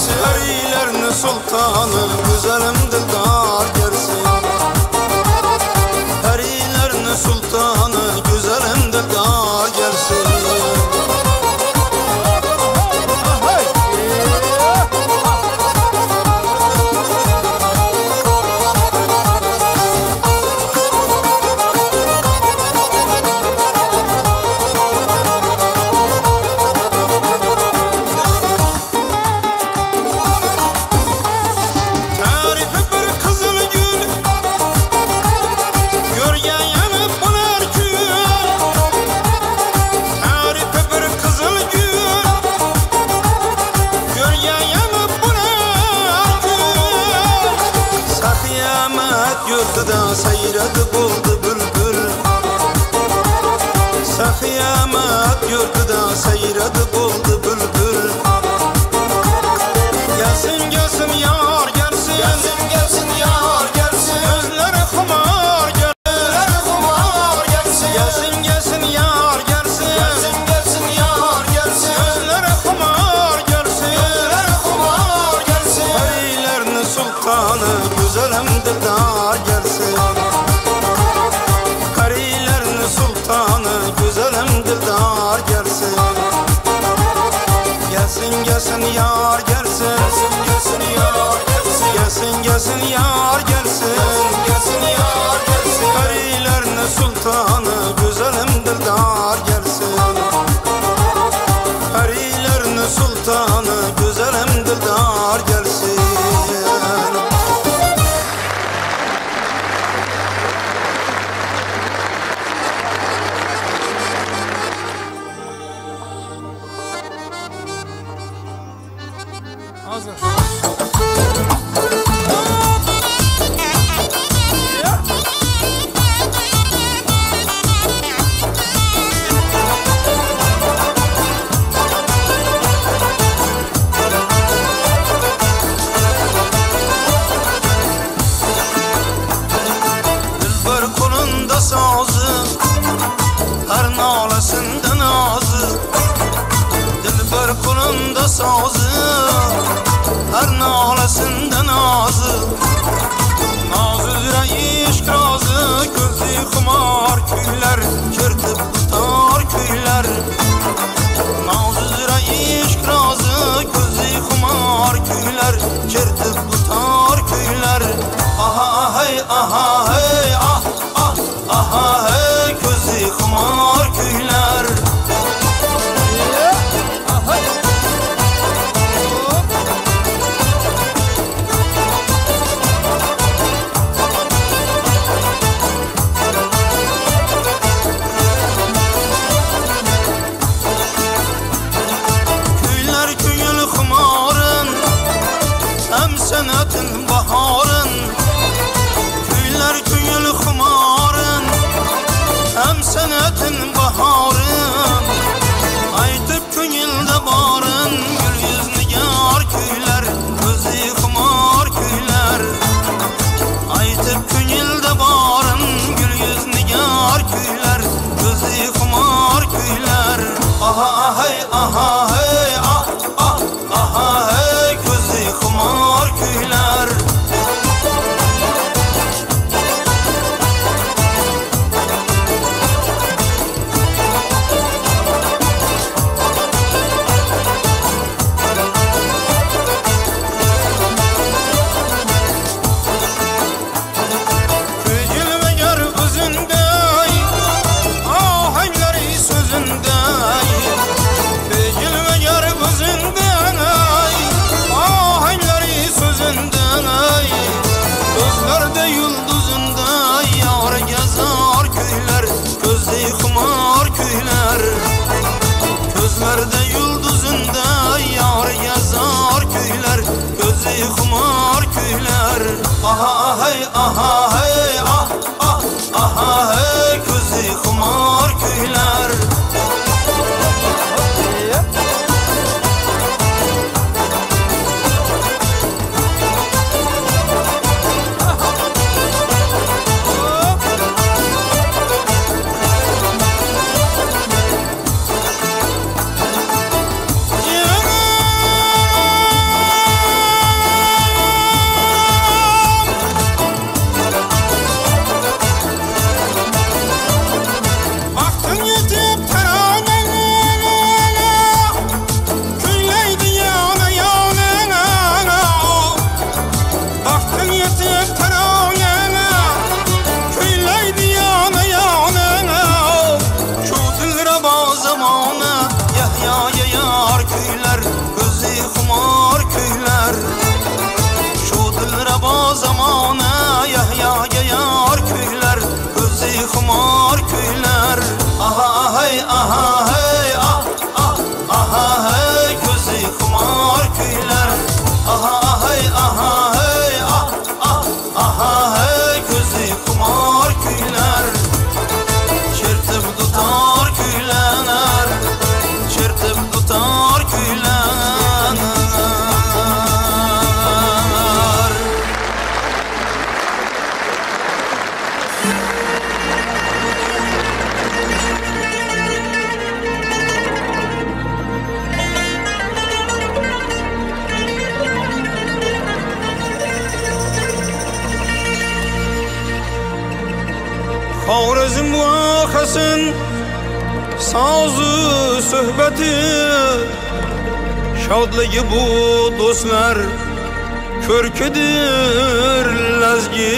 B: Sultanı güzelim dildar gelsin. yurtida sayradi bo'ldi bulbul Saxiyamat yurtida sayradi bo'ldi bulbul Gelsin gelsin yar gelsin Gelsin gelsin yar gelsin Gözleri xumar gözleri xumar gelsin Gelsin gelsin yar gelsin Gelsin gelsin yar gelsin Gözleri xumar gelsin Gözleri xumar gelsin Perilerin sultanı güzelim dildar gelsin Perilerin sultanı güzelim dildar gelsin Gelsin gelsin yar gelsin Gelsin yar gelsin Gelsin gelsin yar gelsin Gelsin yar gelsin Perilerin sultanı güzelim dildar gelsin Perilerin sultanı güzelim dildar gelsin
E: Hazır.
B: Dilber kolunda sazı Her nalasında nazı Dilber kolunda sazı Her nalasında nazı Nazı üzere işk razı Gözü kumar küyler Çırtıp tutar küyler Nazı üzere işk razı Gözü kumar küyler Çırtıp tutar küyler Aha hey aha hey ah ah aha hey Gözü kumar küyler Küyler küyül kumarın Hem senetin baharın Küyler küyül kumarın Hem senetin baharın Aytıp küyülde barın Gül yüzlü yar küyler Gözü kumar küyler Aytıp küyülde barın Gül yüzlü yar küyler Gözü kumar küyler Aha hey aha hey ah ah aha hey Gözü kumar küyler Kücül ve yar gözünde Ahayları sözünde Kücül ve yar gözünde Ahayları sözünde Gözlerde yıldızında Yar gezer köyler Gözde kumar köyler Gözlerde yıldızında Yar gezer köyler Gözde kumar köyler Aha hey aha hey ah ah aha hey Gözde kumar köyler Baktın yetip teranene Küyleydi yana yana Baktın yetip teranene Küyleydi yana yana Şu dilraba zamanı Yahya'ya yar küyler Gözü kumar küyler Şu dilraba zamanı Yahya'ya yar küyler Gözü kumar küyler Aha hey aha hey ah ah aha hey Gözü kumar küyler Aha hey aha hey ah ah aha hey Gözü Xorazm vohasin so'zu suhbati shodligi bu do'stlar ko'rkidir lazgi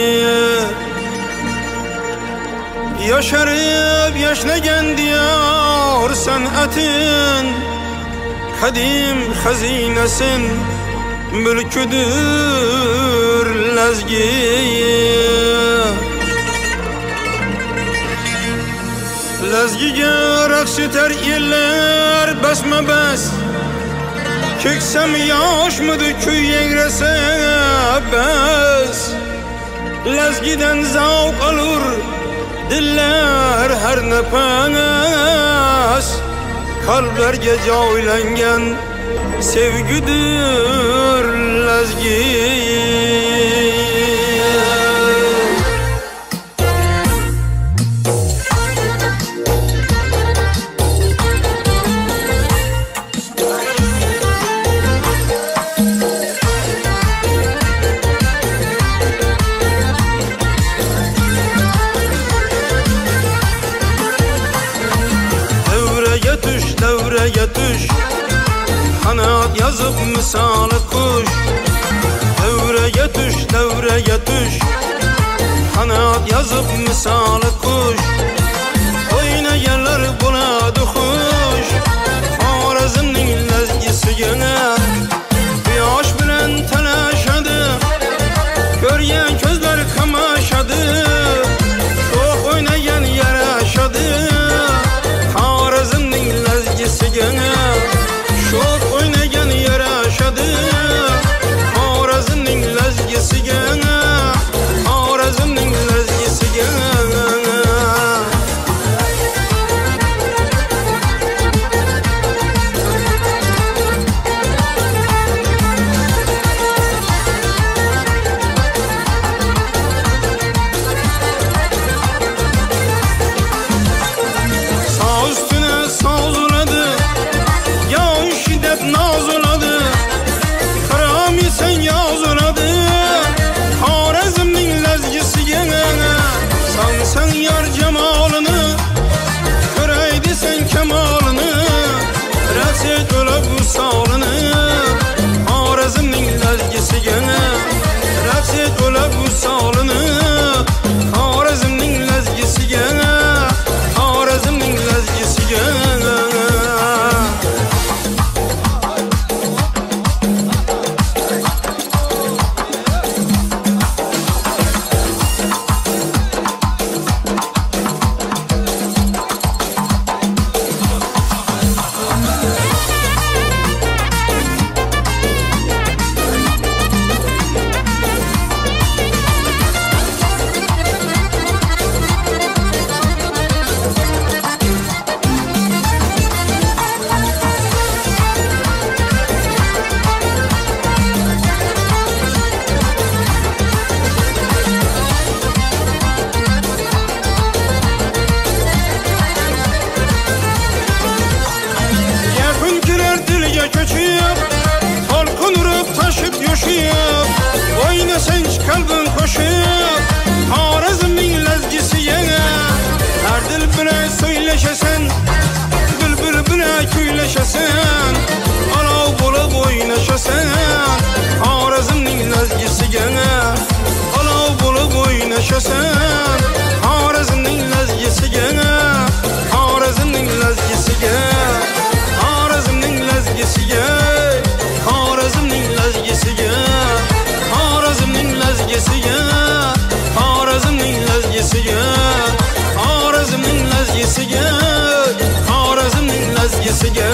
B: Yaşarıp yaşlagan diyor san'atin Kadim hazinesin mülküdür lazgi Lazgiga raqs etar ellar basma bas Keksam yoshmidi kuy yangrasa bas Lazgidan zavq olur Dillar har nafas Qalblarga joylangan sevgidir lazgi Devreye düş Kanat yazıp misali kuş Devreye düş, devreye düş Kanat yazıp misali kuş Oynayanlar buladı kuş Xorazmning lazgisiga Quyosh bilan talashadi Ko'rgan ko'zlar qamashadi Sho'x o'ynagan yarashadi Sho'x o'ynagan yarashadi Xorazmning lazgisiga Xorazmning lazgisiga Sen yar cemalını Köreydi sen kemalını Rafset ölüp usalını Xorazmning lazgisiga Rafset ölüp usalını Xorazmning lazgisiga Xorazmning lazgisiga Kalbin koşup Xorazmning lazgisiga Her dil bilan söyleşesen Bülbül bilan kuyleşesen Olov bo'lib o'ynashasan Xorazmning lazgisiga Olov bo'lib o'ynashasan Xorazmning lazgisiga Xorazmning lazgisiga Xorazmning lazgisiga Xorazmning lazgisiga Xorazmning lazgisiga Xorazmning lazgisiga Xorazmning lazgisiga Xorazmning lazgisiga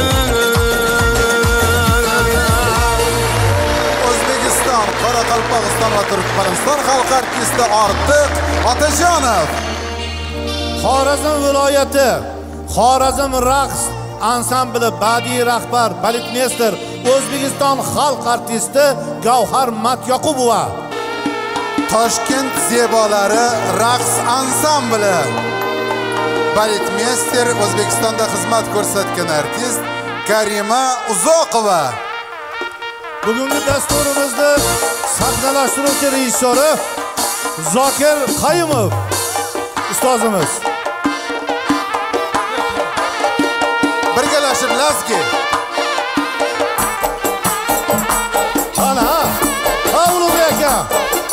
F: O'zbekiston, Qoraqalpog'iston va Turkmaniston xalq artisti Ortiq Otajonov
G: Xorazm viloyati Xorazm raqs ansambli badiiy rahbar baletmeyster O'zbekiston xalq artisti Gavhar Matyoqubova
F: Toshkent zebolari raqs ansambli baletmeyster O'zbekistonda xizmat ko'rsatgan artist Karima Uzoqova
G: bugungi dasturimizni sahnalashtiruvchi rejissyori Zokir Qayumov ustozimiz. Birgalashib lazgi. Ana, ha, Ulug'bek aka.